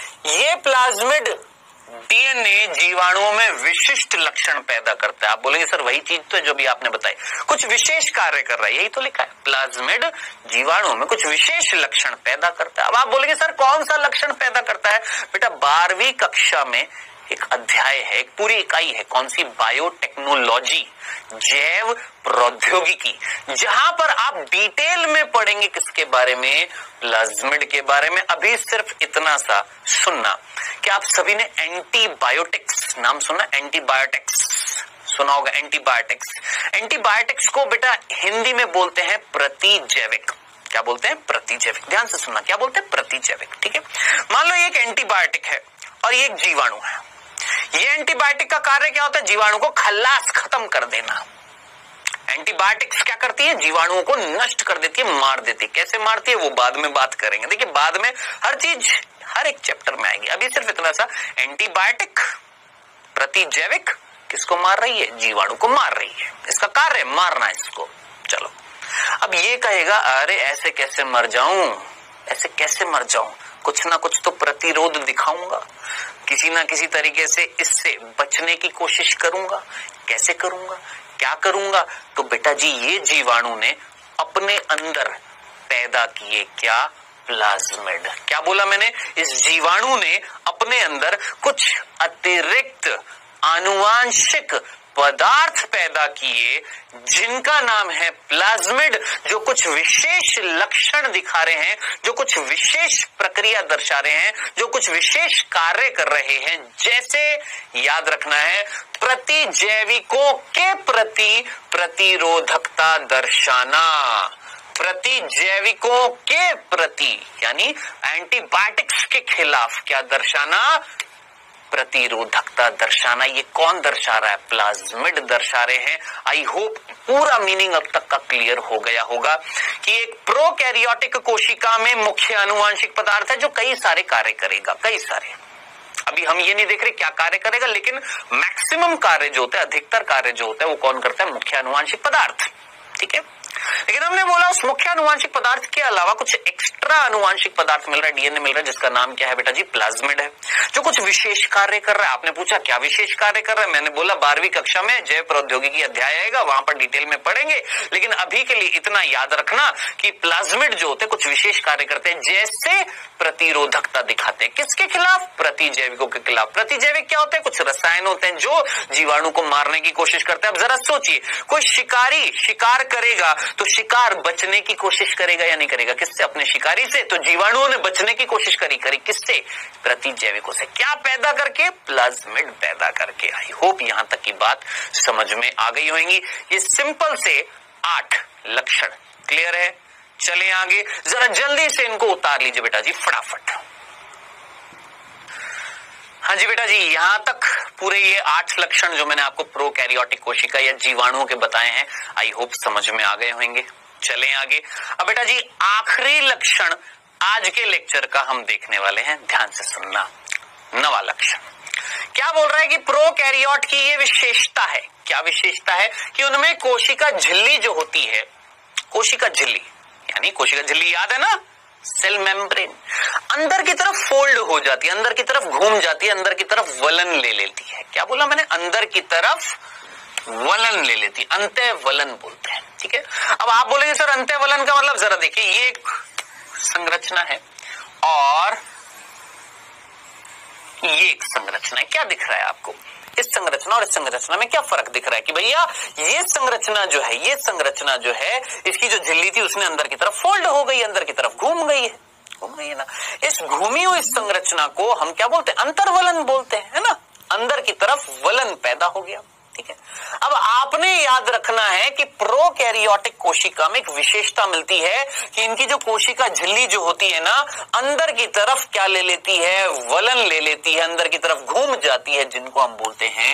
ये प्लाज्मिड डीएनए जीवाणुओं में विशिष्ट लक्षण पैदा करता है। आप बोलेंगे सर वही चीज तो जो भी आपने बताई, कुछ विशेष कार्य कर रहा है, यही तो लिखा है, प्लाज्मिड जीवाणुओं में कुछ विशेष लक्षण पैदा करता है। अब आप बोलेंगे सर कौन सा लक्षण पैदा करता है, बेटा बारहवीं कक्षा में एक अध्याय है, एक पूरी इकाई है, कौन सी, बायोटेक्नोलॉजी, जैव प्रौद्योगिकी, जहां पर आप डिटेल में पढ़ेंगे किसके बारे में, प्लाज्मिड के बारे में। अभी सिर्फ इतना सा सुनना कि आप सभी ने एंटीबायोटिक्स नाम सुना, एंटीबायोटिक्स सुना होगा, एंटीबायोटिक्स। एंटीबायोटिक्स को बेटा हिंदी में बोलते हैं प्रतिजैविक। क्या बोलते हैं, प्रतिजैविक। ध्यान से सुनना, क्या बोलते हैं, प्रतिजैविक। ठीक है, मान लो ये एक एंटीबायोटिक है और ये एक जीवाणु है। ये एंटीबायोटिक का कार्य क्या होता है, जीवाणु को खल्लास खत्म कर देना। एंटीबायोटिक्स क्या करती है, जीवाणुओं को नष्ट कर देती है, मार देती है। कैसे मारती है वो बाद में बात करेंगे, देखिए बाद में हर चीज हर एक चैप्टर में आएगी। अभी सिर्फ इतना सा, एंटीबायोटिक प्रतिजैविक किसको मार रही है, जीवाणु को मार रही है, इसका कार्य मारना इसको। चलो अब ये कहेगा अरे ऐसे कैसे मर जाऊं, ऐसे कैसे मर जाऊं, कुछ ना कुछ तो प्रतिरोध दिखाऊंगा, किसी ना किसी तरीके से इससे बचने की कोशिश करूंगा। कैसे करूंगा, क्या करूंगा, तो बेटा जी ये जीवाणु ने अपने अंदर पैदा किए क्या, प्लाज्मिड। क्या बोला मैंने, इस जीवाणु ने अपने अंदर कुछ अतिरिक्त आनुवांशिक पदार्थ पैदा किए जिनका नाम है प्लाज्मिड, जो कुछ विशेष लक्षण दिखा रहे हैं, जो कुछ विशेष प्रक्रिया दर्शा रहे हैं, जो कुछ विशेष कार्य कर रहे हैं। जैसे याद रखना है, प्रतिजैविकों के प्रति प्रतिरोधकता दर्शाना, प्रतिजैविकों के प्रति यानी एंटीबायोटिक्स के खिलाफ क्या दर्शाना, प्रतिरोधकता दर्शाना। ये कौन दर्शा रहा है, प्लाज्मिड दर्शा रहे हैं। आई होप पूरा मीनिंग अब तक का क्लियर हो गया होगा कि एक प्रोकैरियोटिक कोशिका में मुख्य आनुवांशिक पदार्थ है जो कई सारे कार्य करेगा, कई सारे। अभी हम ये नहीं देख रहे क्या कार्य करेगा, लेकिन मैक्सिमम कार्य जो होता है, अधिकतर कार्य जो होता है वो कौन करता है? मुख्य आनुवांशिक पदार्थ। ठीक है, लेकिन हमने बोला उस मुख्य आनुवांशिक पदार्थ के अलावा कुछ एक्स्ट्रा आनुवांशिक पदार्थ मिल रहा है, डीएनए मिल रहा है, जिसका नाम क्या है बेटा जी? प्लाज्मिड है, जो कुछ विशेष कार्य कर रहा है। आपने पूछा क्या विशेष कार्य कर रहा है, मैंने बोला बारहवीं कक्षा में जैव प्रौद्योगिकी अध्याय आएगा, वहां पर डिटेल में पढ़ेंगे, लेकिन अभी के लिए इतना याद रखना कि प्लाज्मिड जो होते हैं कुछ विशेष कार्य करते हैं, जैसे प्रतिरोधकता दिखाते हैं। किसके खिलाफ? प्रतिजैविकों के खिलाफ। प्रतिजैविक क्या होते हैं? कुछ रसायन होते हैं जो जीवाणु को मारने की कोशिश करते हैं। अब जरा सोचिए, कोई शिकारी शिकार करेगा तो शिकार बचने की कोशिश करेगा या नहीं करेगा? किससे? अपने शिकारी से। तो जीवाणुओं ने बचने की कोशिश करी करी किससे? प्रतिजैविकों से। क्या पैदा करके? प्लाज्मिड पैदा करके। आई होप यहां तक की बात समझ में आ गई होगी। ये सिंपल से आठ लक्षण क्लियर है। चले आगे, जरा जल्दी से इनको उतार लीजिए बेटा जी फटाफट। हाँ जी बेटा जी, यहां तक पूरे ये आठ लक्षण जो मैंने आपको प्रोकैरियोटिक कोशिका या जीवाणुओं के बताए हैं, आई होप समझ में आ गए होंगे। चलें आगे। अब बेटा जी आखिरी लक्षण आज के लेक्चर का हम देखने वाले हैं, ध्यान से सुनना। नवा लक्षण क्या बोल रहा है कि प्रोकैरियोट की ये विशेषता है। क्या विशेषता है? कि उनमें कोशिका झिल्ली जो होती है, कोशिका झिल्ली यानी कोशिका झिल्ली याद है ना, सेल मेम्ब्रेन, अंदर की तरफ फोल्ड हो जाती है, अंदर की तरफ घूम जाती है, अंदर की तरफ वलन ले लेती है। क्या बोला मैंने? अंदर की तरफ वलन ले लेती है, अंतःवलन बोलते हैं। ठीक है, अब आप बोलेंगे सर अंतःवलन का मतलब, जरा देखिए ये एक संरचना है और ये एक संरचना है। क्या दिख रहा है आपको? इस संरचना और इस संरचना में क्या फर्क दिख रहा है? कि भैया ये संरचना जो है, ये संरचना जो है, इसकी जो झिल्ली थी उसने अंदर की तरफ फोल्ड हो गई, अंदर की तरफ घूम गई है, घूम गई है ना। इस घूमी हुई संरचना को हम क्या बोलते हैं? अंतर्वलन बोलते हैं, है ना। अंदर की तरफ वलन पैदा हो गया। ठीक है, अब आपने याद रखना है कि प्रोकैरियोटिक कोशिका में एक विशेषता मिलती है कि इनकी जो कोशिका झिल्ली जो होती है ना, अंदर की तरफ क्या ले लेती है? वलन ले लेती है, अंदर की तरफ घूम जाती है, जिनको हम बोलते हैं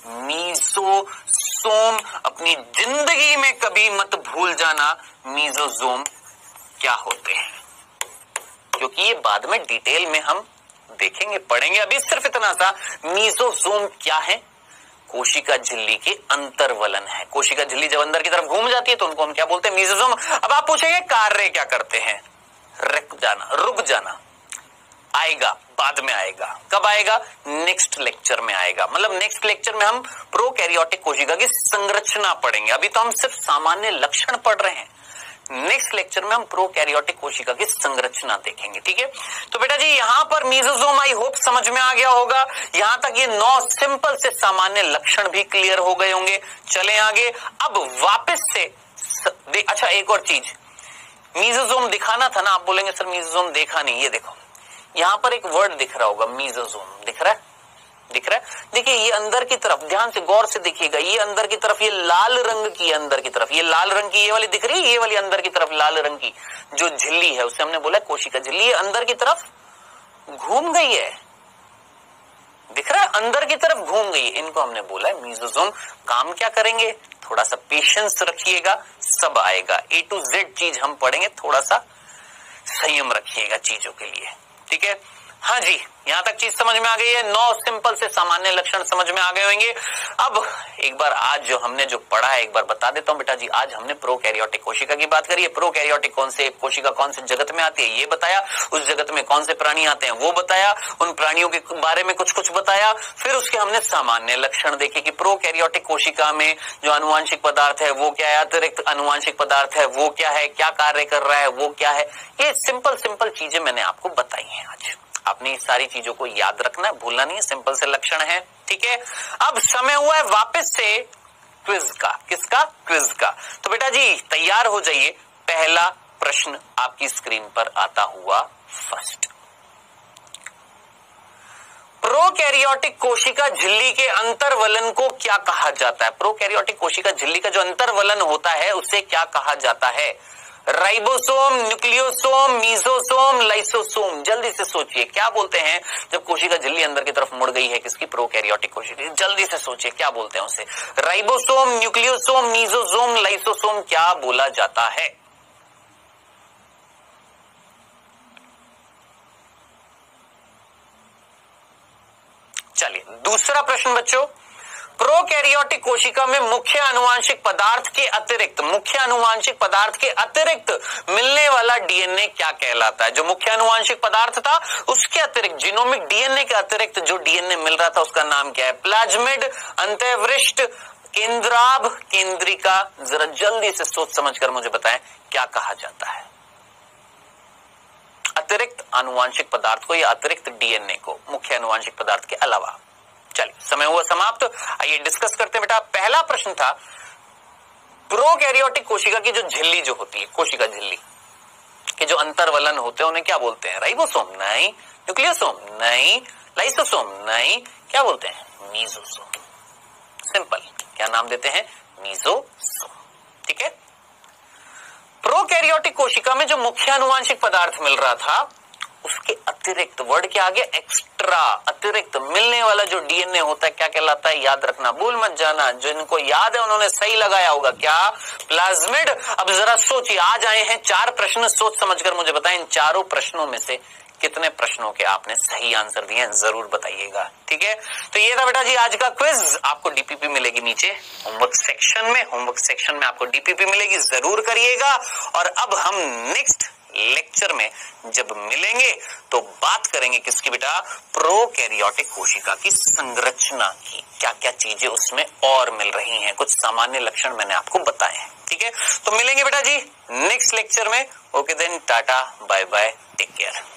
मीजोसोम। अपनी जिंदगी में कभी मत भूल जाना मीजोसोम क्या होते हैं, क्योंकि ये बाद में डिटेल में हम देखेंगे, पढ़ेंगे। अभी सिर्फ इतना सा, मीजोसोम क्या है? कोशिका झिल्ली के अंतर्वलन है। कोशिका झिल्ली जब अंदर की तरफ घूम जाती है तो उनको हम क्या बोलते हैं? मीजोसोम। अब आप पूछेंगे कार्य क्या करते हैं? रुक जाना, रुक जाना, आएगा, बाद में आएगा। कब आएगा? नेक्स्ट लेक्चर में आएगा। मतलब नेक्स्ट लेक्चर में हम प्रोकैरियोटिक कोशिका की संरचना पढ़ेंगे। अभी तो हम सिर्फ सामान्य लक्षण पढ़ रहे हैं। नेक्स्ट लेक्चर में हम प्रोकैरियोटिक कोशिका की संरचना देखेंगे। ठीक है, तो बेटा जी यहां पर मीजोसोम आई होप समझ में आ गया होगा। यहां तक ये नौ सिंपल से सामान्य लक्षण भी क्लियर हो गए होंगे। चलें आगे। अब वापस से अच्छा एक और चीज, मीजोसोम दिखाना था ना। आप बोलेंगे सर मीजोसोम देखा नहीं। ये देखो यहां पर एक वर्ड दिख रहा होगा, मीजोसोम दिख रहा है, दिख रहा है। देखिए ये अंदर की तरफ, ध्यान से गौर से देखिएगा, ये अंदर की तरफ, ये लाल रंग की अंदर की तरफ, ये लाल रंग की ये वाली दिख रही है, ये वाली अंदर की तरफ लाल रंग की जो झिल्ली है, उसे हमने बोला कोशिका झिल्ली। ये अंदर की तरफ घूम गई है, दिख रहा है, अंदर की तरफ घूम गई है। इनको हमने बोला है मीजोसोम। काम क्या करेंगे? थोड़ा सा पेशेंस रखिएगा, सब आएगा। ए टू जेड चीज हम पढ़ेंगे, थोड़ा सा संयम रखिएगा चीजों के लिए। ठीक है, हाँ जी, यहां तक चीज समझ में आ गई है। नौ सिंपल से सामान्य लक्षण समझ में आ गए होंगे। अब एक बार आज जो हमने जो पढ़ा है एक बार बता देता हूं बेटा जी। आज हमने प्रोकैरियोटिक कोशिका की बात करी है। प्रोकैरियोटिक कौन से कोशिका कौन से जगत में आती है ये बताया, उस जगत में कौन से प्राणी आते हैं वो बताया, उन प्राणियों के बारे में कुछ कुछ बताया। फिर उसके हमने सामान्य लक्षण देखे कि प्रोकैरियोटिक कोशिका में जो आनुवांशिक पदार्थ है वो क्या है, अतिरिक्त आनुवांशिक पदार्थ है वो क्या है, क्या कार्य कर रहा है वो क्या है। ये सिंपल सिंपल चीजें मैंने आपको बताई है आज। आपने इस सारी चीजों को याद रखना है, भूलना नहीं है, सिंपल से लक्षण है। ठीक है, अब समय हुआ है वापस से क्विज का। किसका? क्विज का। तो बेटा जी तैयार हो जाइए। पहला प्रश्न आपकी स्क्रीन पर आता हुआ फर्स्ट। प्रोकैरियोटिक कोशिका झिल्ली के अंतर्वलन को क्या कहा जाता है? प्रोकैरियोटिक कोशिका झिल्ली का जो अंतर्वलन होता है उसे क्या कहा जाता है? Ribosome, nucleosome, mesosome, lysosome. जल्दी से सोचिए क्या बोलते हैं जब कोशिका झिल्ली अंदर की तरफ मुड़ गई है किसकी? प्रोकैरियोटिक कोशिका। जल्दी से सोचिए क्या बोलते हैं उसे? राइबोसोम, न्यूक्लियोसोम, मीजोसोम, लाइसोसोम क्या बोला जाता है? चलिए दूसरा प्रश्न बच्चों, प्रोकैरियोटिक कोशिका में मुख्य आनुवांशिक पदार्थ के अतिरिक्त मुख्य आनुवांशिक पदार्थ के अतिरिक्त मिलने वाला डीएनए क्या कहलाता है? जो मुख्य आनुवांशिक पदार्थ था उसके अतिरिक्त, जीनोमिक डीएनए के अतिरिक्त जो डीएनए मिल रहा था उसका नाम क्या है? प्लाज्मिड, अंतःवृष्ट, केंद्राभ, केंद्रिका। जरा जल्दी से सोच समझकर मुझे बताएं क्या कहा जाता है? अतिरिक्त आनुवांशिक पदार्थ को या अतिरिक्त डीएनए को मुख्य आनुवांशिक पदार्थ के अलावा। चलिए समय हुआ समाप्त, आइए डिस्कस करते हैं बेटा। पहला प्रश्न था प्रोकैरियोटिक कोशिका की जो झिल्ली जो होती है, कोशिका झिल्ली के जो अंतर्वलन होते हैं उन्हें क्या बोलते हैं? राइबोसोम नहीं, न्यूक्लियोसोम नहीं, लाइसोसोम नहीं, क्या बोलते हैं? मीजोसोम। सिंपल, क्या नाम देते हैं? मीजोसोम। ठीक है। प्रोकैरियोटिक कोशिका में जो मुख्य आनुवांशिक पदार्थ मिल रहा था उसके अतिरिक्त, वर्ड के आगे एक्स्ट्रा, अतिरिक्त मिलने वाला जो डीएनए होता है क्या कहलाता है? याद रखना, भूल मत जाना। जिनको याद है उन्होंने सही लगाया होगा, क्या? प्लाज्मिड। अब जरा सोचिए, आज आए हैं चार प्रश्न, सोच समझकर मुझे बताएं इन चारों प्रश्नों में से कितने प्रश्नों के आपने सही आंसर दिए हैं, जरूर बताइएगा। ठीक है, तो ये था बेटा जी आज का क्विज। आपको डीपीपी मिलेगी नीचे होमवर्क सेक्शन में, होमवर्क सेक्शन में आपको डीपीपी मिलेगी, जरूर करिएगा। और अब हम नेक्स्ट लेक्चर में जब मिलेंगे तो बात करेंगे किसकी बेटा? प्रोकैरियोटिक कोशिका की संरचना की, क्या क्या चीजें उसमें और मिल रही हैं, कुछ सामान्य लक्षण मैंने आपको बताए हैं। ठीक है, तो मिलेंगे बेटा जी नेक्स्ट लेक्चर में। Okay then, tata bye bye, take care.